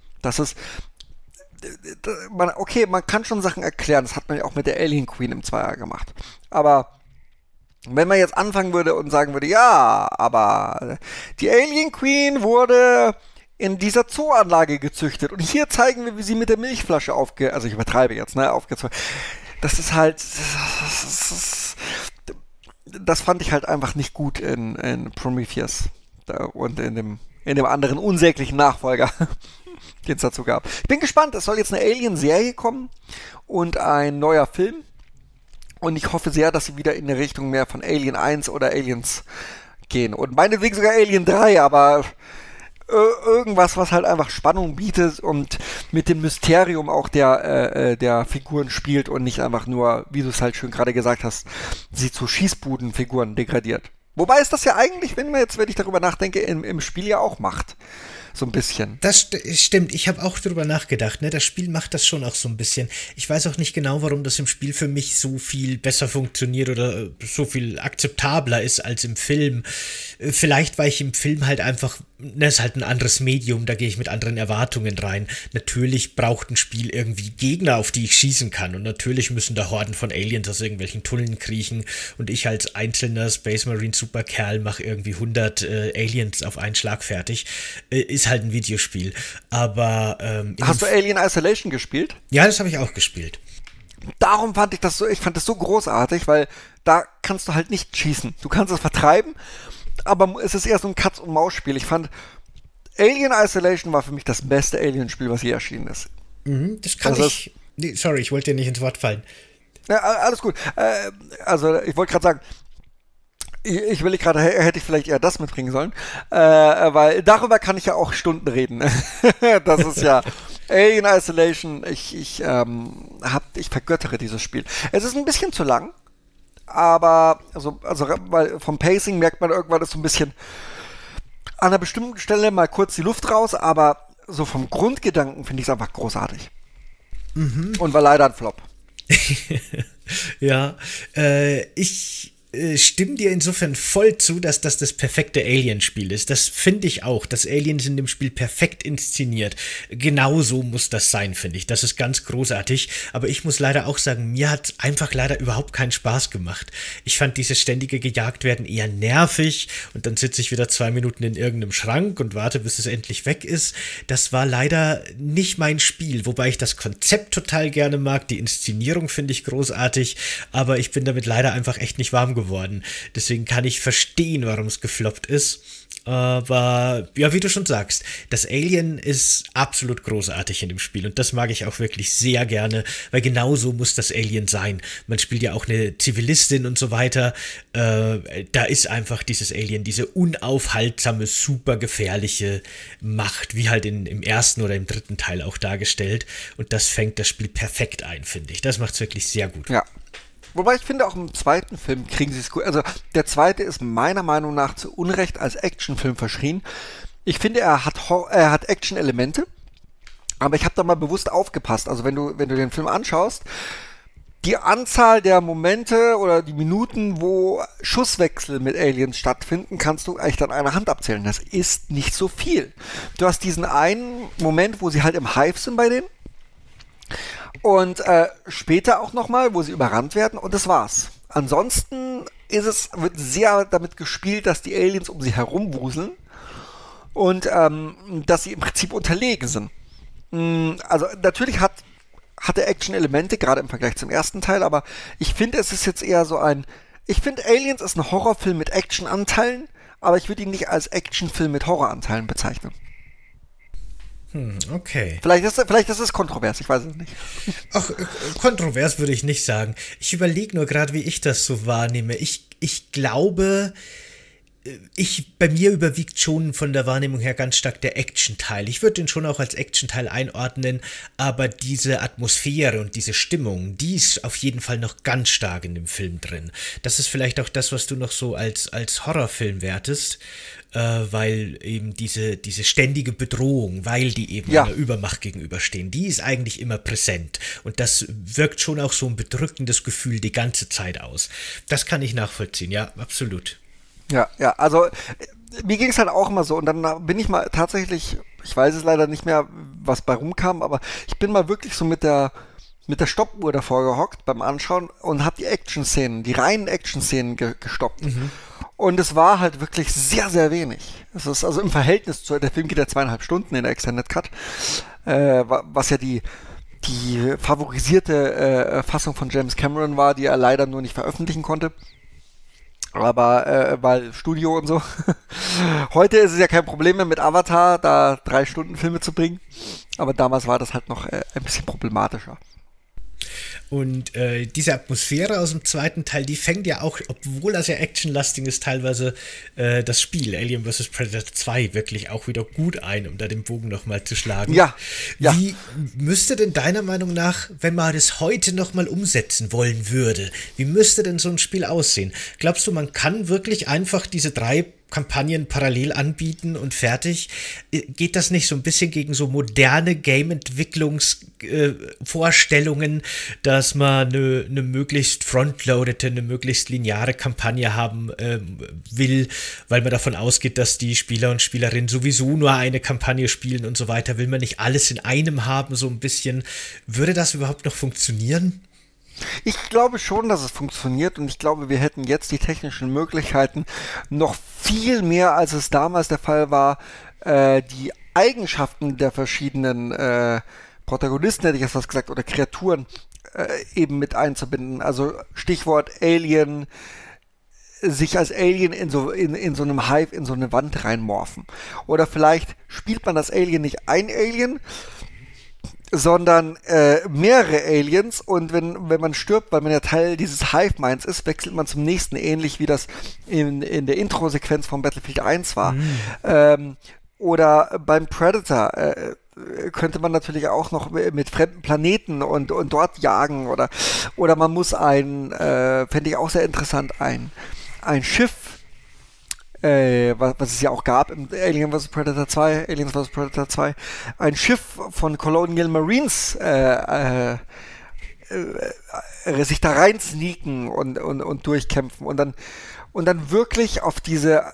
Man kann schon Sachen erklären, das hat man ja auch mit der Alien Queen im 2er gemacht. Aber wenn man jetzt anfangen würde und sagen würde, ja, aber die Alien Queen wurde in dieser Zooanlage gezüchtet und hier zeigen wir, wie sie mit der Milchflasche also ich übertreibe jetzt, ne, aufgezogen. Das ist halt, das fand ich halt einfach nicht gut in Prometheus und in dem anderen unsäglichen Nachfolger, den es dazu gab. Ich bin gespannt, es soll jetzt eine Alien-Serie kommen und ein neuer Film. Und ich hoffe sehr, dass sie wieder in eine Richtung mehr von Alien 1 oder Aliens gehen. Und meinetwegen sogar Alien 3, aber irgendwas, was halt einfach Spannung bietet und mit dem Mysterium auch der Figuren spielt und nicht einfach nur, wie du es halt schön gerade gesagt hast, sie zu Schießbudenfiguren degradiert. Wobei es das ja eigentlich, wenn ich darüber nachdenke, im Spiel ja auch macht. So ein bisschen. Das stimmt, ich habe auch drüber nachgedacht, ne? Das Spiel macht das schon auch so ein bisschen. Ich weiß auch nicht genau, warum das im Spiel für mich so viel besser funktioniert oder so viel akzeptabler ist als im Film. Vielleicht, weil ich im Film halt einfach, es ist halt ein anderes Medium, da gehe ich mit anderen Erwartungen rein. Natürlich braucht ein Spiel irgendwie Gegner, auf die ich schießen kann und natürlich müssen da Horden von Aliens aus irgendwelchen Tunneln kriechen und ich als einzelner Space Marine Superkerl mache irgendwie 100 Aliens auf einen Schlag fertig. Ist halt ein Videospiel, aber hast du Alien Isolation gespielt? Ja, das habe ich auch gespielt. Darum fand ich das so großartig, weil da kannst du halt nicht schießen. Du kannst es vertreiben, aber es ist eher so ein Katz-und-Maus-Spiel. Ich fand, Alien Isolation war für mich das beste Alien-Spiel, was je erschienen ist. Das kann ich... Nee, sorry, ich wollte dir nicht ins Wort fallen. Ja, alles gut. Also, ich wollte gerade sagen, ich will gerade, hätte ich vielleicht eher das mitbringen sollen, weil darüber kann ich ja auch Stunden reden. Das ist ja Alien Isolation. Ich vergöttere dieses Spiel. Es ist ein bisschen zu lang, aber weil vom Pacing merkt man irgendwann, ist so ein bisschen an einer bestimmten Stelle mal kurz die Luft raus, aber so vom Grundgedanken finde ich es einfach großartig. Und war leider ein Flop. Ja, ich stimme dir insofern voll zu, dass das perfekte Alien-Spiel ist. Das finde ich auch. Das Alien ist in dem Spiel perfekt inszeniert. Genauso muss das sein, finde ich. Das ist ganz großartig. Aber ich muss leider auch sagen, mir hat einfach leider überhaupt keinen Spaß gemacht. Ich fand dieses ständige Gejagtwerden eher nervig und dann sitze ich wieder 2 Minuten in irgendeinem Schrank und warte, bis es endlich weg ist. Das war leider nicht mein Spiel, wobei ich das Konzept total gerne mag. Die Inszenierung finde ich großartig, aber ich bin damit leider einfach echt nicht warm geworden. Deswegen kann ich verstehen, warum es gefloppt ist. Aber ja, wie du schon sagst, das Alien ist absolut großartig in dem Spiel und das mag ich auch wirklich sehr gerne, weil genau so muss das Alien sein. Man spielt ja auch eine Zivilistin und so weiter. Da ist einfach dieses Alien, diese unaufhaltsame, super gefährliche Macht, wie halt im ersten oder im dritten Teil auch dargestellt. Und das fängt das Spiel perfekt ein, finde ich. Das macht es wirklich sehr gut. Ja. Wobei ich finde, auch im zweiten Film kriegen sie es gut. Also der zweite ist meiner Meinung nach zu Unrecht als Actionfilm verschrien. Ich finde, er hat Action-Elemente, aber ich habe da mal bewusst aufgepasst. Also wenn du den Film anschaust, die Anzahl der Momente oder die Minuten, wo Schusswechsel mit Aliens stattfinden, kannst du eigentlich an einer Hand abzählen. Das ist nicht so viel. Du hast diesen einen Moment, wo sie halt im Hive sind bei denen. Und später auch nochmal, wo sie überrannt werden und das war's. Ansonsten wird sehr damit gespielt, dass die Aliens um sie herumwuseln und dass sie im Prinzip unterlegen sind. Also natürlich hat er Action-Elemente, gerade im Vergleich zum ersten Teil, aber ich finde, es ist jetzt eher so ich finde, Aliens ist ein Horrorfilm mit Action-Anteilen, aber ich würde ihn nicht als Actionfilm mit Horroranteilen bezeichnen. Okay. Vielleicht ist es kontrovers, ich weiß es nicht. Ach, kontrovers würde ich nicht sagen. Ich überlege nur gerade, wie ich das so wahrnehme. Ich glaube, bei mir überwiegt schon von der Wahrnehmung her ganz stark der Action-Teil. Ich würde den schon auch als Action-Teil einordnen, aber diese Atmosphäre und diese Stimmung, die ist auf jeden Fall noch ganz stark in dem Film drin. Das ist vielleicht auch das, was du noch so als Horrorfilm wertest, weil eben diese ständige Bedrohung, weil die eben einer Übermacht gegenüberstehen, die ist eigentlich immer präsent. Und das wirkt schon auch so ein bedrückendes Gefühl die ganze Zeit aus. Das kann ich nachvollziehen, ja, absolut. Ja, also mir ging es halt auch immer so und dann bin ich mal tatsächlich, ich weiß es leider nicht mehr, was bei rumkam, aber ich bin mal wirklich so mit der Stoppuhr davor gehockt beim Anschauen und habe die reinen Action-Szenen gestoppt. Und es war halt wirklich sehr, sehr wenig. Es ist also im Verhältnis der Film geht ja 2,5 Stunden in der Extended Cut, was ja die favorisierte Fassung von James Cameron war, die er leider nur nicht veröffentlichen konnte. Aber weil Studio und so. Heute ist es ja kein Problem mehr mit Avatar, da 3 Stunden Filme zu bringen. Aber damals war das halt noch ein bisschen problematischer. Und diese Atmosphäre aus dem zweiten Teil, die fängt ja auch, obwohl das ja actionlastig ist, teilweise das Spiel Alien vs. Predator 2 wirklich auch wieder gut ein, um da den Bogen nochmal zu schlagen. Ja. Wie müsste denn deiner Meinung nach, wenn man das heute nochmal umsetzen wollen würde, wie müsste denn so ein Spiel aussehen? Glaubst du, man kann wirklich einfach diese 3 Kampagnen parallel anbieten und fertig? Geht das nicht so ein bisschen gegen so moderne Game-Entwicklungsvorstellungen, dass man eine möglichst frontloadete, eine möglichst lineare Kampagne haben will, weil man davon ausgeht, dass die Spieler und Spielerinnen sowieso nur eine Kampagne spielen und so weiter? Will man nicht alles in einem haben, so ein bisschen? Würde das überhaupt noch funktionieren? Ich glaube schon, dass es funktioniert und ich glaube, wir hätten jetzt die technischen Möglichkeiten, noch viel mehr, als es damals der Fall war, die Eigenschaften der verschiedenen Protagonisten, hätte ich jetzt was gesagt, oder Kreaturen eben mit einzubinden. Also Stichwort Alien, sich als Alien in so einem Hive, in so eine Wand reinmorphen. Oder vielleicht spielt man das Alien nicht ein Alien, sondern mehrere Aliens und wenn man stirbt, weil man ja Teil dieses Hive-Minds ist, wechselt man zum nächsten, ähnlich wie das in der Intro-Sequenz von Battlefield 1 war. Oder beim Predator könnte man natürlich auch noch mit fremden Planeten und dort jagen oder man muss fände ich auch sehr interessant, ein Schiff, was es ja auch gab im Aliens vs. Predator 2, ein Schiff von Colonial Marines sich da rein sneaken und durchkämpfen und dann wirklich auf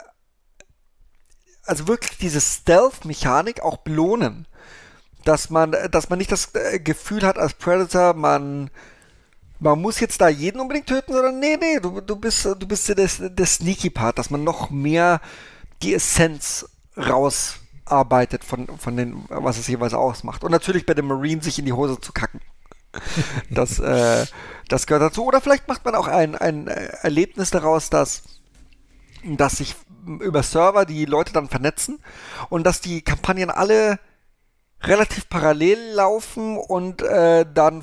wirklich diese Stealth-Mechanik auch belohnen. Dass man nicht das Gefühl hat als Predator, man muss jetzt da jeden unbedingt töten, sondern nee, du bist der Sneaky Part, dass man noch mehr die Essenz rausarbeitet von den, was es jeweils ausmacht. Und natürlich bei den Marines sich in die Hose zu kacken. Das gehört dazu. Oder vielleicht macht man auch ein Erlebnis daraus, dass sich über Server die Leute dann vernetzen und dass die Kampagnen alle relativ parallel laufen und dann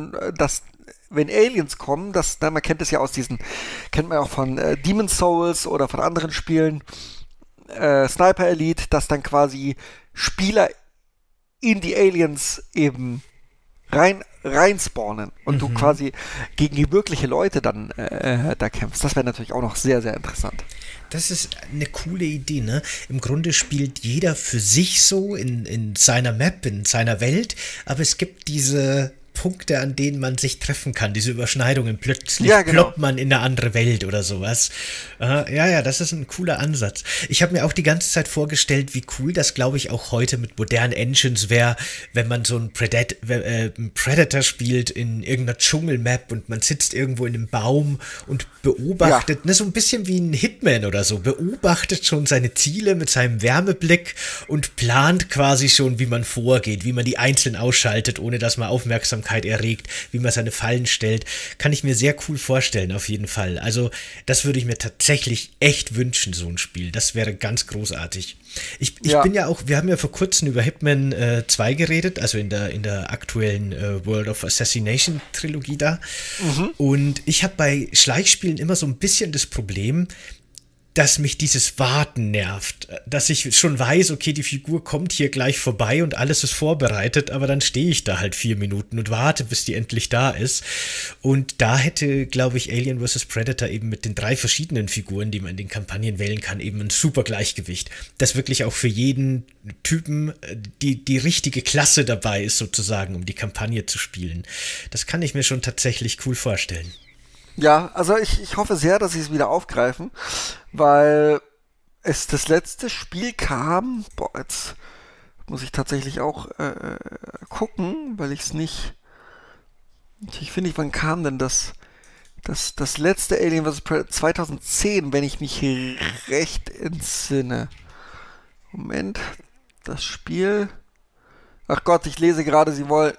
wenn Aliens kommen, man kennt es ja kennt man ja auch von Demon's Souls oder von anderen Spielen, Sniper Elite, dass dann quasi Spieler in die Aliens eben rein spawnen und du quasi gegen die wirkliche Leute dann da kämpfst. Das wäre natürlich auch noch sehr, sehr interessant. Das ist eine coole Idee, ne? Im Grunde spielt jeder für sich so in seiner Map, in seiner Welt, aber es gibt diese Punkte, an denen man sich treffen kann, diese Überschneidungen. Plötzlich ploppt man in eine andere Welt oder sowas. Ja, das ist ein cooler Ansatz. Ich habe mir auch die ganze Zeit vorgestellt, wie cool das, glaube ich, auch heute mit modernen Engines wäre, wenn man so ein Predator spielt in irgendeiner Dschungelmap und man sitzt irgendwo in einem Baum und beobachtet, ne, so ein bisschen wie ein Hitman oder so, beobachtet schon seine Ziele mit seinem Wärmeblick und plant quasi schon, wie man vorgeht, wie man die einzeln ausschaltet, ohne dass man Aufmerksamkeit erregt, wie man seine Fallen stellt. Kann ich mir sehr cool vorstellen, auf jeden Fall. Also, das würde ich mir tatsächlich echt wünschen, so ein Spiel. Das wäre ganz großartig. Ich bin ja auch, wir haben ja vor kurzem über Hitman 2 geredet, also in der aktuellen World of Assassination Trilogie da. Und ich habe bei Schleichspielen immer so ein bisschen das Problem, dass mich dieses Warten nervt, dass ich schon weiß, okay, die Figur kommt hier gleich vorbei und alles ist vorbereitet, aber dann stehe ich da halt 4 Minuten und warte, bis die endlich da ist. Und da hätte, glaube ich, Alien vs. Predator eben mit den 3 verschiedenen Figuren, die man in den Kampagnen wählen kann, eben ein super Gleichgewicht, dass wirklich auch für jeden Typen die richtige Klasse dabei ist, sozusagen, um die Kampagne zu spielen. Das kann ich mir schon tatsächlich cool vorstellen. Ja, also ich hoffe sehr, dass sie es wieder aufgreifen, weil das letzte Spiel kam, jetzt muss ich tatsächlich auch gucken, weil ich es nicht, ich finde nicht, wann kam denn das letzte Alien vs. Predator 2010, wenn ich mich recht entsinne. Moment, das Spiel, ach Gott, ich lese gerade, sie wollen...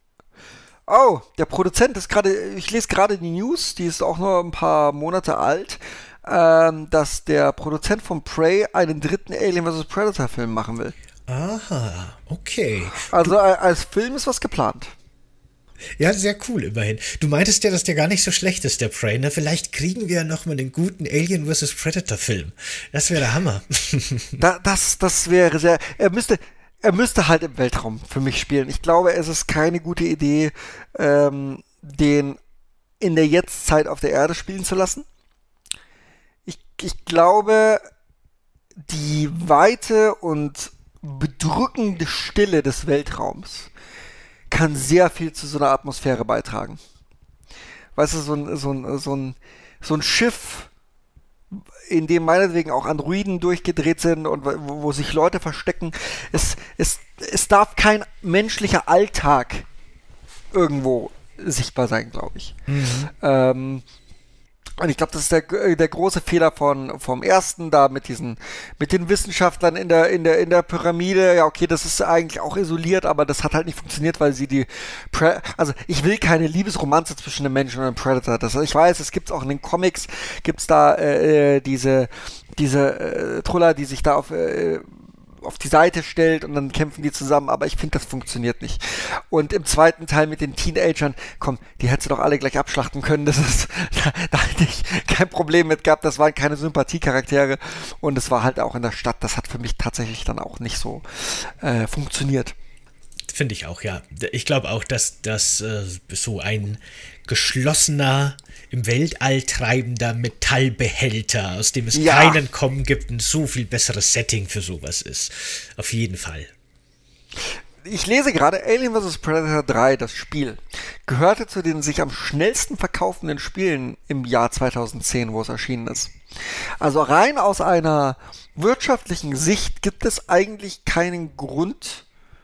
Oh, der Produzent ist gerade, ich lese gerade die News, die ist auch nur ein paar Monate alt, dass der Produzent von Prey einen dritten Alien vs. Predator Film machen will. Aha, okay. Also als Film ist was geplant. Ja, sehr cool, immerhin. Du meintest ja, dass der gar nicht so schlecht ist, der Prey, ne? Vielleicht kriegen wir ja noch mal einen guten Alien vs. Predator Film. Das wäre der Hammer. Das wäre sehr, er müsste halt im Weltraum für mich spielen. Ich glaube, es ist keine gute Idee, den in der Jetztzeit auf der Erde spielen zu lassen. Ich glaube, die Weite und bedrückende Stille des Weltraums kann sehr viel zu so einer Atmosphäre beitragen. Weißt du, so ein Schiff, in dem meinetwegen auch Androiden durchgedreht sind und wo sich Leute verstecken. Es darf kein menschlicher Alltag irgendwo sichtbar sein, glaube ich. Und ich glaube, das ist der große Fehler vom ersten da mit den Wissenschaftlern in der Pyramide. Ja, okay, das ist eigentlich auch isoliert, aber das hat halt nicht funktioniert, weil sie also ich will keine Liebesromanze zwischen einem Menschen und einem Predator. Ich weiß, es gibt's auch in den Comics, gibt's da diese Truller, die sich da auf die Seite stellt und dann kämpfen die zusammen, aber ich finde, das funktioniert nicht. Und im zweiten Teil mit den Teenagern, komm, die hättest du doch alle gleich abschlachten können, da hatte ich kein Problem mit gehabt, das waren keine Sympathiecharaktere und es war halt auch in der Stadt, das hat für mich tatsächlich dann auch nicht so funktioniert. Finde ich auch, ja. Ich glaube auch, dass das so ein geschlossener, im Weltall treibender Metallbehälter, aus dem es keinen Kommen gibt, ein so viel besseres Setting für sowas ist. Auf jeden Fall. Ich lese gerade, Alien vs. Predator 3, das Spiel, gehörte zu den sich am schnellsten verkaufenden Spielen im Jahr 2010, wo es erschienen ist. Also rein aus einer wirtschaftlichen Sicht gibt es eigentlich keinen Grund,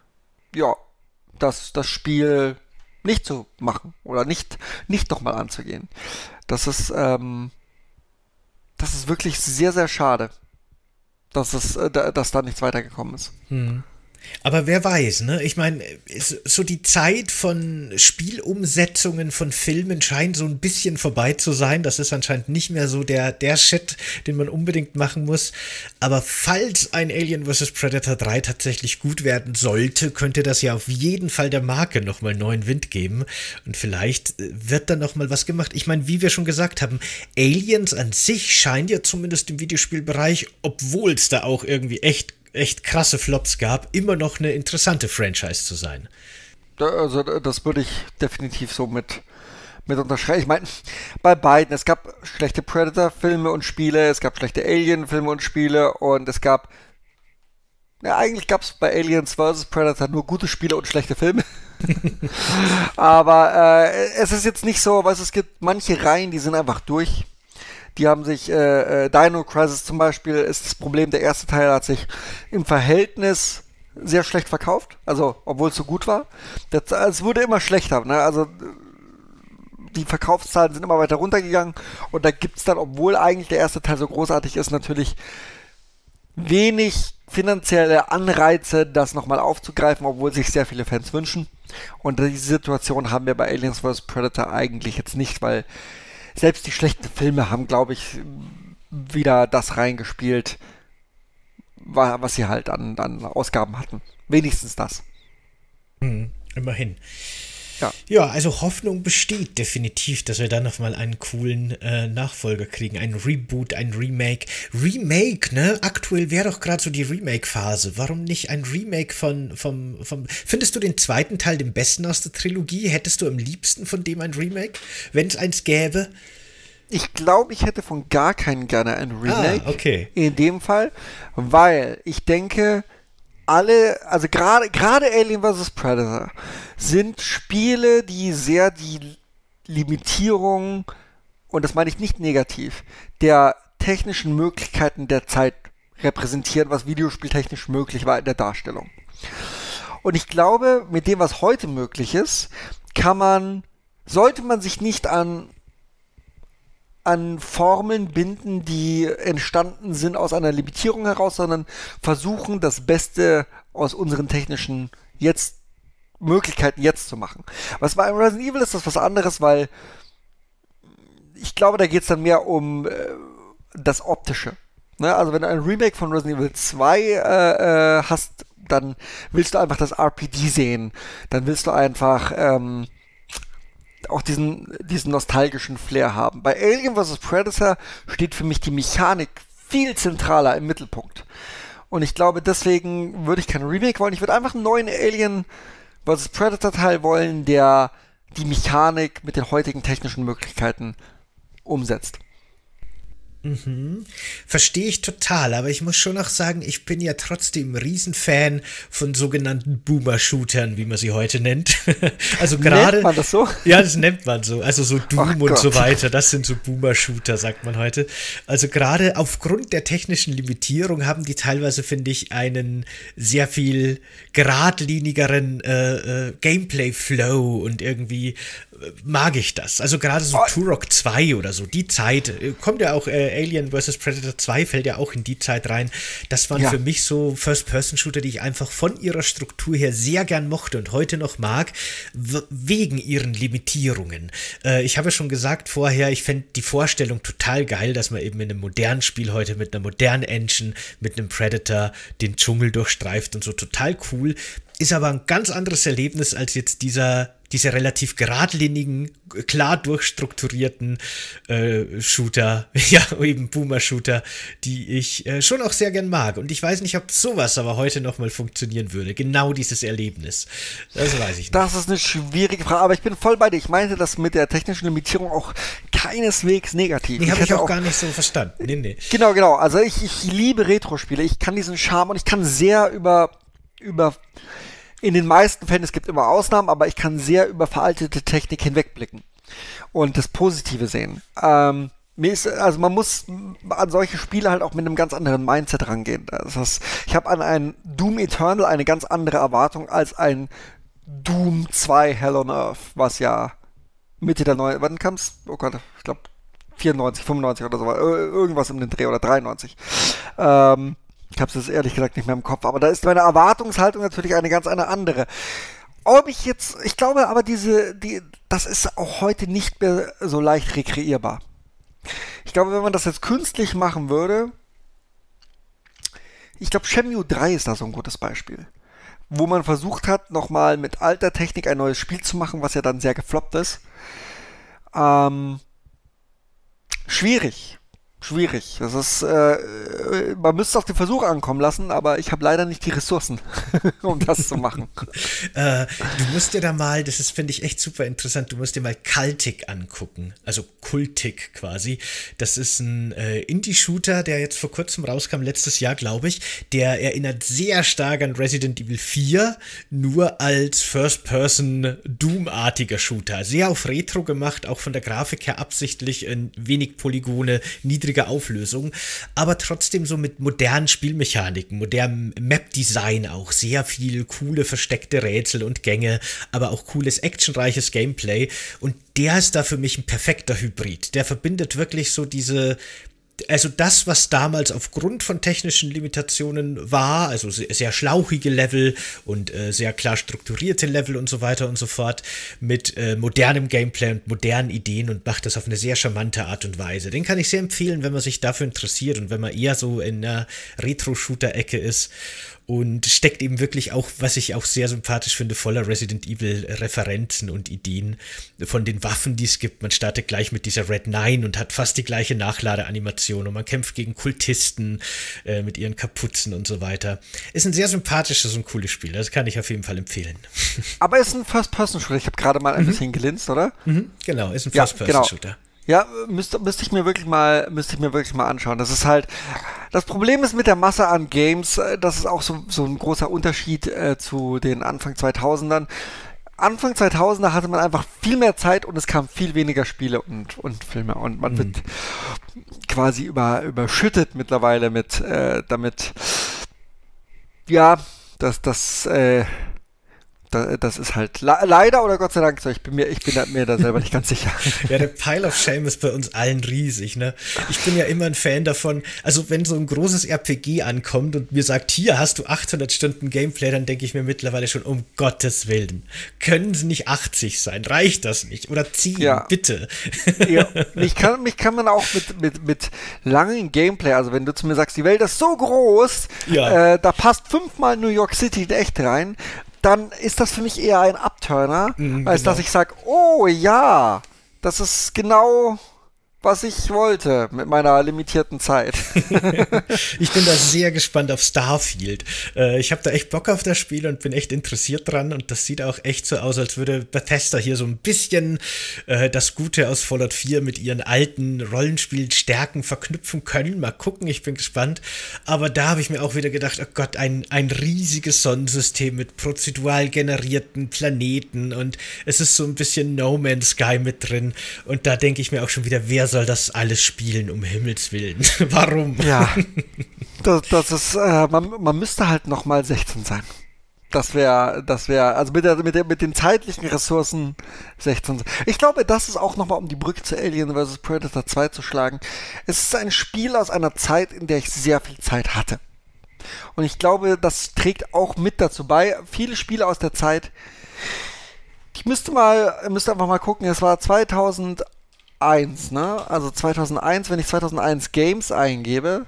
das Spiel nicht zu machen oder nicht nochmal anzugehen. Das ist wirklich sehr, sehr schade, dass da nichts weitergekommen ist. Aber wer weiß, ne? Ich meine, so die Zeit von Spielumsetzungen von Filmen scheint so ein bisschen vorbei zu sein. Das ist anscheinend nicht mehr so der Shit, den man unbedingt machen muss. Aber falls ein Alien vs. Predator 3 tatsächlich gut werden sollte, könnte das ja auf jeden Fall der Marke nochmal neuen Wind geben. Und vielleicht wird da nochmal was gemacht. Ich meine, wie wir schon gesagt haben, Aliens an sich scheint ja zumindest im Videospielbereich, obwohl es da auch irgendwie echt krasse Flops gab, immer noch eine interessante Franchise zu sein. Also das würde ich definitiv so mit unterschreiben. Ich meine, bei beiden, es gab schlechte Predator-Filme und Spiele, es gab schlechte Alien-Filme und Spiele und es gab, eigentlich gab es bei Aliens vs. Predator nur gute Spiele und schlechte Filme. Aber es ist jetzt nicht so, es gibt manche Reihen, die sind einfach durch. Die haben sich, Dino Crisis zum Beispiel ist das Problem, der erste Teil hat sich im Verhältnis sehr schlecht verkauft, also obwohl es so gut war. Es wurde immer schlechter, ne? Also die Verkaufszahlen sind immer weiter runtergegangen und da gibt es dann, obwohl eigentlich der erste Teil so großartig ist, natürlich wenig finanzielle Anreize, das nochmal aufzugreifen, obwohl sich sehr viele Fans wünschen. Und diese Situation haben wir bei Aliens vs. Predator eigentlich jetzt nicht, weil selbst die schlechten Filme haben, glaube ich, wieder das reingespielt, was sie halt an Ausgaben hatten. Wenigstens das. Immerhin. Ja, also Hoffnung besteht definitiv, dass wir da nochmal einen coolen Nachfolger kriegen. Ein Reboot, ein Remake. Remake, ne? Aktuell wäre doch gerade so die Remake-Phase. Warum nicht ein Remake vom... Findest du den zweiten Teil den besten aus der Trilogie? Hättest du am liebsten von dem ein Remake, wenn es eins gäbe? Ich glaube, ich hätte von gar keinen gerne ein Remake. Okay. In dem Fall, weil ich denke, also gerade Alien vs. Predator sind Spiele, die sehr die Limitierung, und das meine ich nicht negativ, der technischen Möglichkeiten der Zeit repräsentieren, was videospieltechnisch möglich war in der Darstellung. Und ich glaube, mit dem, was heute möglich ist, sollte man sich nicht an Formeln binden, die entstanden sind aus einer Limitierung heraus, sondern versuchen, das Beste aus unseren technischen Möglichkeiten jetzt zu machen. Was bei Resident Evil ist, das was anderes, weil ich glaube, da geht es dann mehr um das Optische. Ne? Also wenn du ein Remake von Resident Evil 2 hast, dann willst du einfach das RPD sehen. Dann willst du einfach auch diesen nostalgischen Flair haben. Bei Alien vs. Predator steht für mich die Mechanik viel zentraler im Mittelpunkt. Und ich glaube, deswegen würde ich kein Remake wollen. Ich würde einfach einen neuen Alien vs. Predator Teil wollen, der die Mechanik mit den heutigen technischen Möglichkeiten umsetzt. Verstehe ich total, aber ich muss schon noch sagen, ich bin ja trotzdem ein Riesenfan von sogenannten Boomer-Shootern, wie man sie heute nennt. Also gerade. Nennt man das so? Ja, das nennt man so. Also so Doom und so weiter, das sind so Boomer-Shooter, sagt man heute. Also gerade aufgrund der technischen Limitierung haben die teilweise, finde ich, einen sehr viel geradlinigeren Gameplay-Flow und irgendwie mag ich das. Also gerade so Turok 2 oder so, die Zeit, kommt ja auch Alien vs. Predator 2 fällt ja auch in die Zeit rein. Das waren für mich so First-Person-Shooter, die ich einfach von ihrer Struktur her sehr gern mochte und heute noch mag, wegen ihren Limitierungen. Ich habe ja schon gesagt vorher, ich fände die Vorstellung total geil, dass man eben in einem modernen Spiel heute mit einer modernen Engine, mit einem Predator den Dschungel durchstreift und so, total cool. Ist aber ein ganz anderes Erlebnis als jetzt dieser diese relativ geradlinigen, klar durchstrukturierten Shooter, ja, eben Boomer-Shooter, die ich schon auch sehr gern mag. Und ich weiß nicht, ob sowas aber heute nochmal funktionieren würde. Genau dieses Erlebnis. Das weiß ich nicht. Das ist eine schwierige Frage, aber ich bin voll bei dir. Ich meinte das mit der technischen Limitierung auch keineswegs negativ. Nee, habe ich auch gar nicht so verstanden. Nee. Genau. Also ich liebe Retro-Spiele. Ich kann diesen Charme und ich kann sehr über in den meisten Fällen, es gibt immer Ausnahmen, aber ich kann sehr über veraltete Technik hinwegblicken und das Positive sehen. Man muss an solche Spiele halt auch mit einem ganz anderen Mindset rangehen. Das heißt, ich habe an ein Doom Eternal eine ganz andere Erwartung als ein Doom 2 Hell on Earth, was ja Mitte der neuen, wann kam's? Oh Gott, ich glaube 94, 95 oder so, irgendwas um den Dreh oder 93. Ich habe es jetzt ehrlich gesagt nicht mehr im Kopf, aber da ist meine Erwartungshaltung natürlich eine ganz andere. Ich glaube aber das ist auch heute nicht mehr so leicht rekreierbar. Ich glaube, wenn man das jetzt künstlich machen würde, ich glaube, Shenmue 3 ist da so ein gutes Beispiel. Wo man versucht hat, nochmal mit alter Technik ein neues Spiel zu machen, was ja dann sehr gefloppt ist. Schwierig. Das ist, man müsste es auf den Versuch ankommen lassen, aber ich habe leider nicht die Ressourcen, um das zu machen. Du musst dir da mal, das ist, finde ich, echt super interessant, du musst dir mal Cultic angucken, also Cultic quasi. Das ist ein Indie-Shooter, der jetzt vor kurzem rauskam, letztes Jahr, glaube ich. Der erinnert sehr stark an Resident Evil 4, nur als First-Person-Doom-artiger Shooter. Sehr auf Retro gemacht, auch von der Grafik her absichtlich, wenig Polygone, niedrige Auflösung, aber trotzdem so mit modernen Spielmechaniken, modernem Map-Design auch, sehr viel coole versteckte Rätsel und Gänge, aber auch cooles actionreiches Gameplay, und der ist da für mich ein perfekter Hybrid. Der verbindet wirklich so also das, was damals aufgrund von technischen Limitationen war, also sehr schlauchige Level und sehr klar strukturierte Level und so weiter und so fort, mit modernem Gameplay und modernen Ideen, und macht das auf eine sehr charmante Art und Weise. Den kann ich sehr empfehlen, wenn man sich dafür interessiert und wenn man eher so in der Retro-Shooter-Ecke ist. Und steckt eben wirklich auch, was ich auch sehr sympathisch finde, voller Resident Evil Referenzen und Ideen von den Waffen, die es gibt. Man startet gleich mit dieser Red 9 und hat fast die gleiche Nachladeanimation, und man kämpft gegen Kultisten mit ihren Kapuzen und so weiter. Ist ein sehr sympathisches und cooles Spiel, das kann ich auf jeden Fall empfehlen. Aber ist ein First-Person-Shooter, ich habe gerade mal ein bisschen gelinst, oder? Genau, ist ein First-Person-Shooter. Genau. Ja, müsste ich mir wirklich mal anschauen. Das ist halt, das Problem ist mit der Masse an Games, das ist auch so ein großer Unterschied zu den Anfang 2000ern. Anfang 2000er hatte man einfach viel mehr Zeit und es kamen viel weniger Spiele und Filme, und man wird quasi überschüttet mittlerweile damit, ja, das ist halt leider oder Gott sei Dank so. Ich bin mir da selber nicht ganz sicher. Ja, der Pile of Shame ist bei uns allen riesig, ne? Ich bin ja immer ein Fan davon, also wenn so ein großes RPG ankommt und mir sagt, hier hast du 800 Stunden Gameplay, dann denke ich mir mittlerweile schon, um Gottes Willen, können es nicht 80 sein? Reicht das nicht? Oder 10, ja. Bitte. Ja, mich kann man auch mit langem Gameplay, also wenn du zu mir sagst, die Welt ist so groß, ja. Da passt 5-mal New York City echt rein, dann ist das für mich eher ein Upturner, als dass ich sage, oh ja, das ist genau, was ich wollte mit meiner limitierten Zeit. Ich bin da sehr gespannt auf Starfield. Ich habe da echt Bock auf das Spiel und bin echt interessiert dran, und das sieht auch echt so aus, als würde Bethesda hier so ein bisschen das Gute aus Fallout 4 mit ihren alten Rollenspielstärken verknüpfen können. Mal gucken, ich bin gespannt. Aber da habe ich mir auch wieder gedacht, oh Gott, ein riesiges Sonnensystem mit prozedural generierten Planeten, und es ist so ein bisschen No Man's Sky mit drin, und da denke ich mir auch schon wieder, wer soll das alles spielen, um Himmels Willen? Warum? Ja, das ist, man müsste halt nochmal 16 sein. Das wäre, also mit den zeitlichen Ressourcen 16. Ich glaube, das ist auch nochmal, um die Brücke zu Alien vs. Predator 2 zu schlagen. Es ist ein Spiel aus einer Zeit, in der ich sehr viel Zeit hatte. Und ich glaube, das trägt auch mit dazu bei. Viele Spiele aus der Zeit, ich müsste einfach mal gucken, es war 2001, ne? Also 2001, wenn ich 2001 Games eingebe,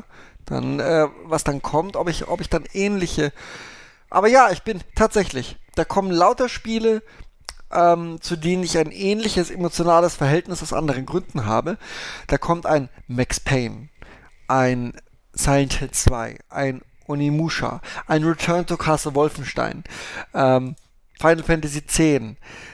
dann, was dann kommt, ob ich dann ähnliche, aber ja, ich bin tatsächlich, da kommen lauter Spiele, zu denen ich ein ähnliches emotionales Verhältnis aus anderen Gründen habe. Da kommt ein Max Payne, ein Silent Hill 2, ein Onimusha, ein Return to Castle Wolfenstein, Final Fantasy X,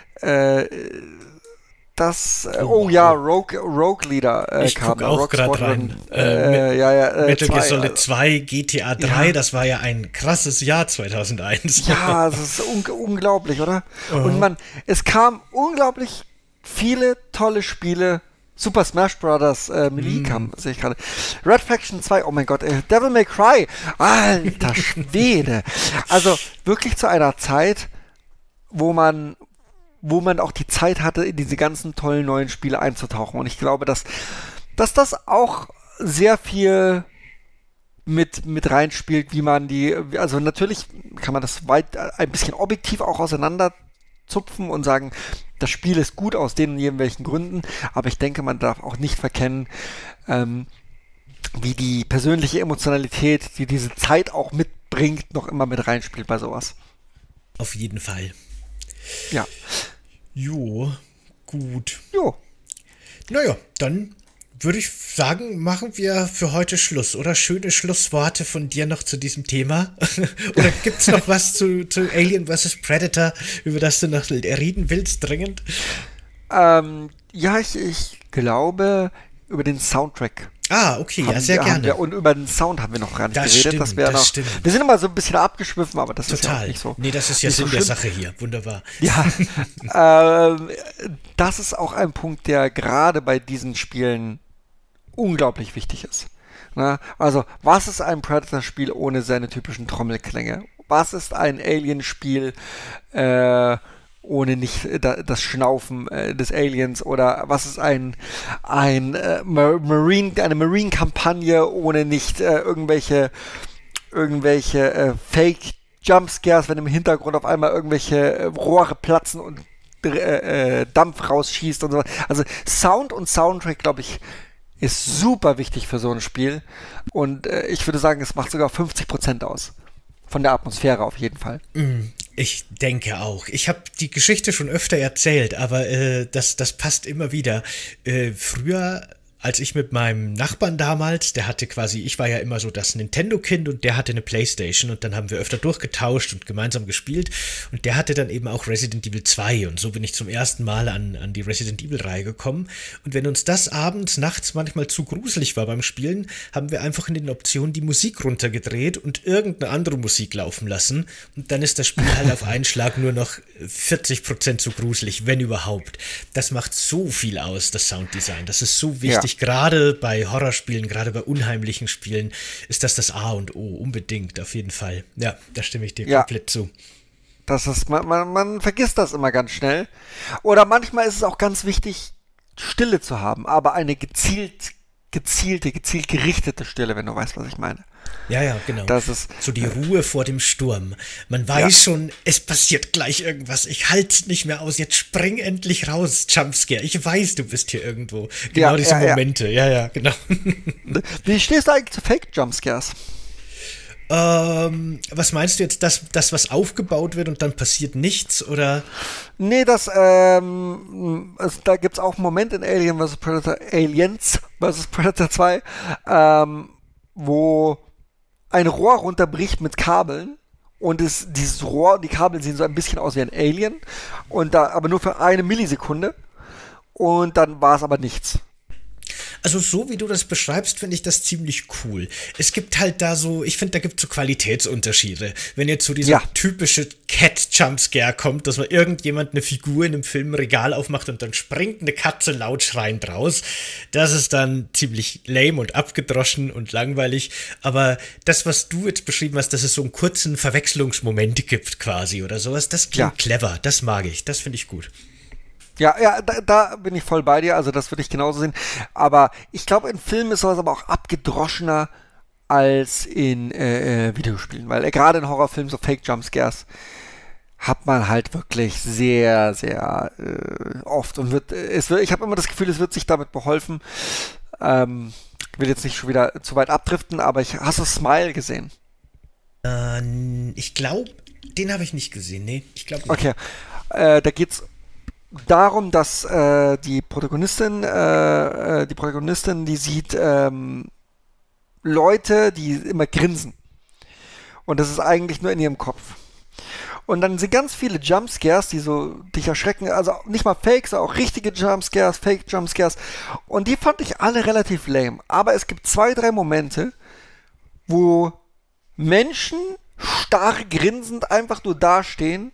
Rogue Leader ich kam. guck auch Rogue gerade Squadron, rein. Metal Gear Solid 2, 2, GTA 3, das war ja ein krasses Jahr 2001. Ja, das ist unglaublich, oder? Und es kam unglaublich viele tolle Spiele. Super Smash Bros. Melee kam, sehe ich gerade. Red Faction 2, oh mein Gott, Devil May Cry, alter Schwede. Also wirklich zu einer Zeit, wo man auch die Zeit hatte, in diese ganzen tollen neuen Spiele einzutauchen. Und ich glaube, dass das auch sehr viel mit reinspielt, wie man also natürlich kann man das ein bisschen objektiv auch auseinanderzupfen und sagen, das Spiel ist gut aus den und irgendwelchen Gründen, aber ich denke, man darf auch nicht verkennen, wie die persönliche Emotionalität, die diese Zeit auch mitbringt, noch immer mit reinspielt bei sowas. Auf jeden Fall. Ja. Jo, gut. Jo. Naja, dann würde ich sagen, machen wir für heute Schluss, oder? Schöne Schlussworte von dir noch zu diesem Thema? Oder gibt's noch was zu Alien vs. Predator, über das du noch reden willst, dringend? Ja, ich glaube, über den Soundtrack. Okay, ja, sehr gerne. Und über den Sound haben wir noch gar nicht geredet. Stimmt, das stimmt. Wir sind immer so ein bisschen abgeschwiffen, aber das ist ja auch nicht so. Nee, das ist ja Sinn der Sache hier. Wunderbar. Ja, das ist auch ein Punkt, der gerade bei diesen Spielen unglaublich wichtig ist. Na, also, was ist ein Predator-Spiel ohne seine typischen Trommelklänge? Was ist ein Alien-Spiel ohne nicht das Schnaufen des Aliens? Oder was ist eine Marine-Kampagne ohne nicht irgendwelche Fake-Jumpscares, wenn im Hintergrund auf einmal irgendwelche Rohre platzen und Dampf rausschießt und so. Also Sound und Soundtrack, glaube ich, ist super wichtig für so ein Spiel. Und ich würde sagen, es macht sogar 50% aus. Von der Atmosphäre auf jeden Fall. Ich denke auch. Ich habe die Geschichte schon öfter erzählt, aber das passt immer wieder. Früher, als ich mit meinem Nachbarn damals, ich war ja immer so das Nintendo-Kind und der hatte eine Playstation und dann haben wir öfter durchgetauscht und gemeinsam gespielt und der hatte dann eben auch Resident Evil 2 und so bin ich zum ersten Mal an die Resident Evil-Reihe gekommen und wenn uns das abends, nachts manchmal zu gruselig war beim Spielen, haben wir einfach in den Optionen die Musik runtergedreht und irgendeine andere Musik laufen lassen und dann ist das Spiel halt auf einen Schlag nur noch 40% zu gruselig, wenn überhaupt. Das macht so viel aus, das Sounddesign, das ist so wichtig. Ja. Gerade bei Horrorspielen, gerade bei unheimlichen Spielen ist das A und O, unbedingt, auf jeden Fall. Ja, da stimme ich dir komplett zu. Das ist, man vergisst das immer ganz schnell. Oder manchmal ist es auch ganz wichtig, Stille zu haben, aber eine gezielt gerichtete Stille, wenn du weißt, was ich meine. Ja, genau. Das ist so die Ruhe vor dem Sturm. Man weiß schon, es passiert gleich irgendwas. Ich halte nicht mehr aus. Jetzt spring endlich raus, Jumpscare. Ich weiß, du bist hier irgendwo. Genau diese Momente. Ja, genau. Wie stehst du eigentlich zu Fake-Jumpscares? Was meinst du jetzt, das was aufgebaut wird und dann passiert nichts, oder? Nee, da gibt's auch einen Moment in Aliens vs. Predator 2, wo ein Rohr runterbricht mit Kabeln und dieses Rohr und die Kabel sehen so ein bisschen aus wie ein Alien und aber nur für eine Millisekunde und dann war es aber nichts. Also so wie du das beschreibst, finde ich das ziemlich cool. Es gibt halt ich finde, da gibt es so Qualitätsunterschiede. Wenn jetzt so dieser typische Cat-Jumpscare kommt, dass man irgendjemand eine Figur in einem Film ein Regal aufmacht und dann springt eine Katze laut schreiend raus, das ist dann ziemlich lame und abgedroschen und langweilig. Aber das, was du jetzt beschrieben hast, dass es so einen kurzen Verwechslungsmoment gibt quasi oder sowas, das klingt clever, das mag ich, das finde ich gut. Ja, da bin ich voll bei dir, also das würde ich genauso sehen. Aber ich glaube, in Filmen ist sowas aber auch abgedroschener als in Videospielen, weil gerade in Horrorfilmen so Fake-Jumpscares hat man halt wirklich sehr, sehr oft und ich habe immer das Gefühl, es wird sich damit beholfen. Ich will jetzt nicht schon wieder zu weit abdriften, aber hast du Smile gesehen? Ich glaube, Den habe ich nicht gesehen, nee, ich glaube nicht. Okay, da geht's darum, dass die Protagonistin, die sieht Leute, die immer grinsen. Und das ist eigentlich nur in ihrem Kopf. Und dann sind ganz viele Jumpscares, die so dich erschrecken. Also nicht mal Fake, sondern auch richtige Jumpscares, Fake-Jumpscares. Und die fand ich alle relativ lame. Aber es gibt 2, 3 Momente, wo Menschen starr grinsend einfach nur dastehen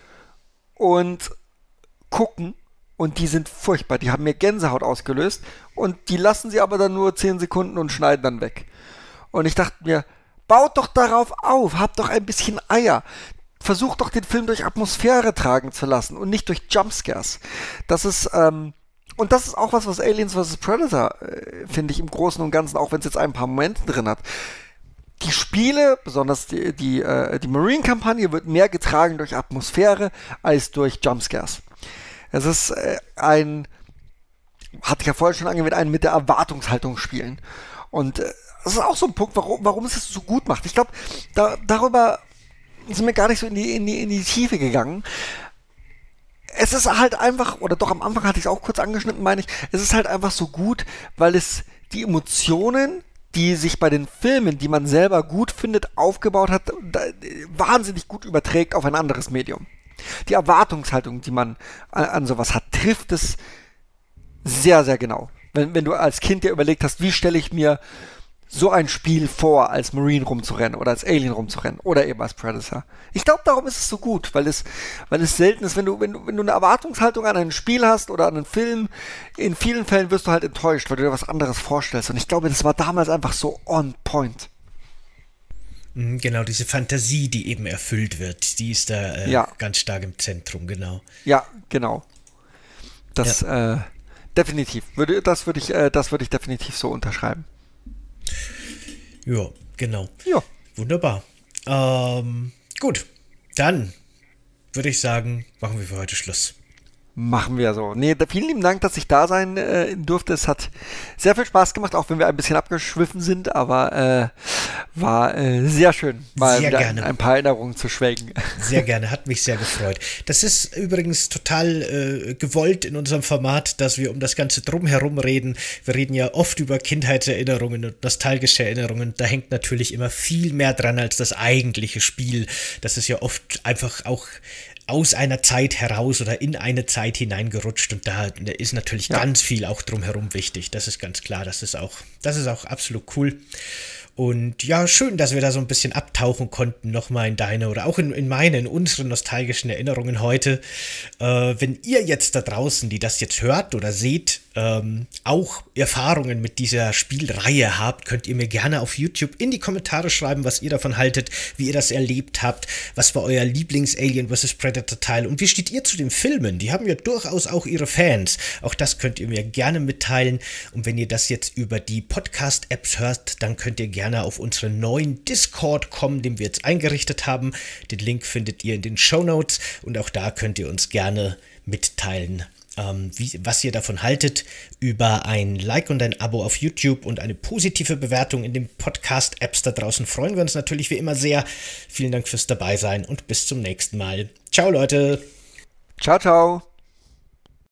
und gucken. Und die sind furchtbar. Die haben mir Gänsehaut ausgelöst. Und die lassen sie aber dann nur 10 Sekunden und schneiden dann weg. Und ich dachte mir, baut doch darauf auf, habt doch ein bisschen Eier. Versucht doch den Film durch Atmosphäre tragen zu lassen und nicht durch Jumpscares. Das ist, und das ist auch was Aliens vs. Predator, finde ich, im Großen und Ganzen, auch wenn es jetzt ein paar Momente drin hat. Die Spiele, besonders die Marine-Kampagne, wird mehr getragen durch Atmosphäre als durch Jumpscares. Es ist hatte ich ja vorher schon angewähnt, einen mit der Erwartungshaltung spielen. Und das ist auch so ein Punkt, warum es so gut macht. Ich glaube, darüber sind wir gar nicht so in die Tiefe gegangen. Es ist halt einfach, oder doch am Anfang hatte ich es auch kurz angeschnitten, meine ich, es ist halt einfach so gut, weil es die Emotionen, die sich bei den Filmen, die man selber gut findet, aufgebaut hat, wahnsinnig gut überträgt auf ein anderes Medium. Die Erwartungshaltung, die man an sowas hat, trifft es sehr, sehr genau. Wenn du als Kind dir überlegt hast, wie stelle ich mir so ein Spiel vor, als Marine rumzurennen oder als Alien rumzurennen oder eben als Predator. Ich glaube, darum ist es so gut, weil es selten ist, wenn du eine Erwartungshaltung an ein Spiel hast oder an einen Film, in vielen Fällen wirst du halt enttäuscht, weil du dir was anderes vorstellst. Und ich glaube, das war damals einfach so on point. Genau, diese Fantasie, die eben erfüllt wird, die ist da ganz stark im Zentrum, genau. Ja, genau. Das, definitiv. Das würde ich definitiv so unterschreiben. Ja, genau. Ja. Wunderbar. Gut, dann würde ich sagen, machen wir für heute Schluss. Machen wir so. Nee, vielen lieben Dank, dass ich da sein durfte. Es hat sehr viel Spaß gemacht, auch wenn wir ein bisschen abgeschwiffen sind, aber war sehr schön, mal sehr wieder gerne. ein paar Erinnerungen zu schwelgen. Sehr gerne, hat mich sehr gefreut. Das ist übrigens total gewollt in unserem Format, dass wir um das Ganze drumherum reden. Wir reden ja oft über Kindheitserinnerungen und nostalgische Erinnerungen. Da hängt natürlich immer viel mehr dran als das eigentliche Spiel. Das ist ja oft einfach auch aus einer Zeit heraus oder in eine Zeit hineingerutscht und da ist natürlich ganz viel auch drumherum wichtig. Das ist ganz klar, das ist auch absolut cool. Und ja, schön, dass wir da so ein bisschen abtauchen konnten, nochmal in deine oder auch in unsere nostalgischen Erinnerungen heute. Wenn ihr jetzt da draußen, die das jetzt hört oder seht, auch Erfahrungen mit dieser Spielreihe habt, könnt ihr mir gerne auf YouTube in die Kommentare schreiben, was ihr davon haltet, wie ihr das erlebt habt, was war euer Lieblings-Alien vs. Predator-Teil und wie steht ihr zu den Filmen? Die haben ja durchaus auch ihre Fans. Auch das könnt ihr mir gerne mitteilen. Und wenn ihr das jetzt über die Podcast-Apps hört, dann könnt ihr gerne auf unseren neuen Discord kommen, den wir jetzt eingerichtet haben. Den Link findet ihr in den Shownotes und auch da könnt ihr uns gerne mitteilen, was ihr davon haltet. Über ein Like und ein Abo auf YouTube und eine positive Bewertung in den Podcast-Apps da draußen freuen wir uns natürlich wie immer sehr. Vielen Dank fürs Dabeisein und bis zum nächsten Mal. Ciao, Leute. Ciao, ciao.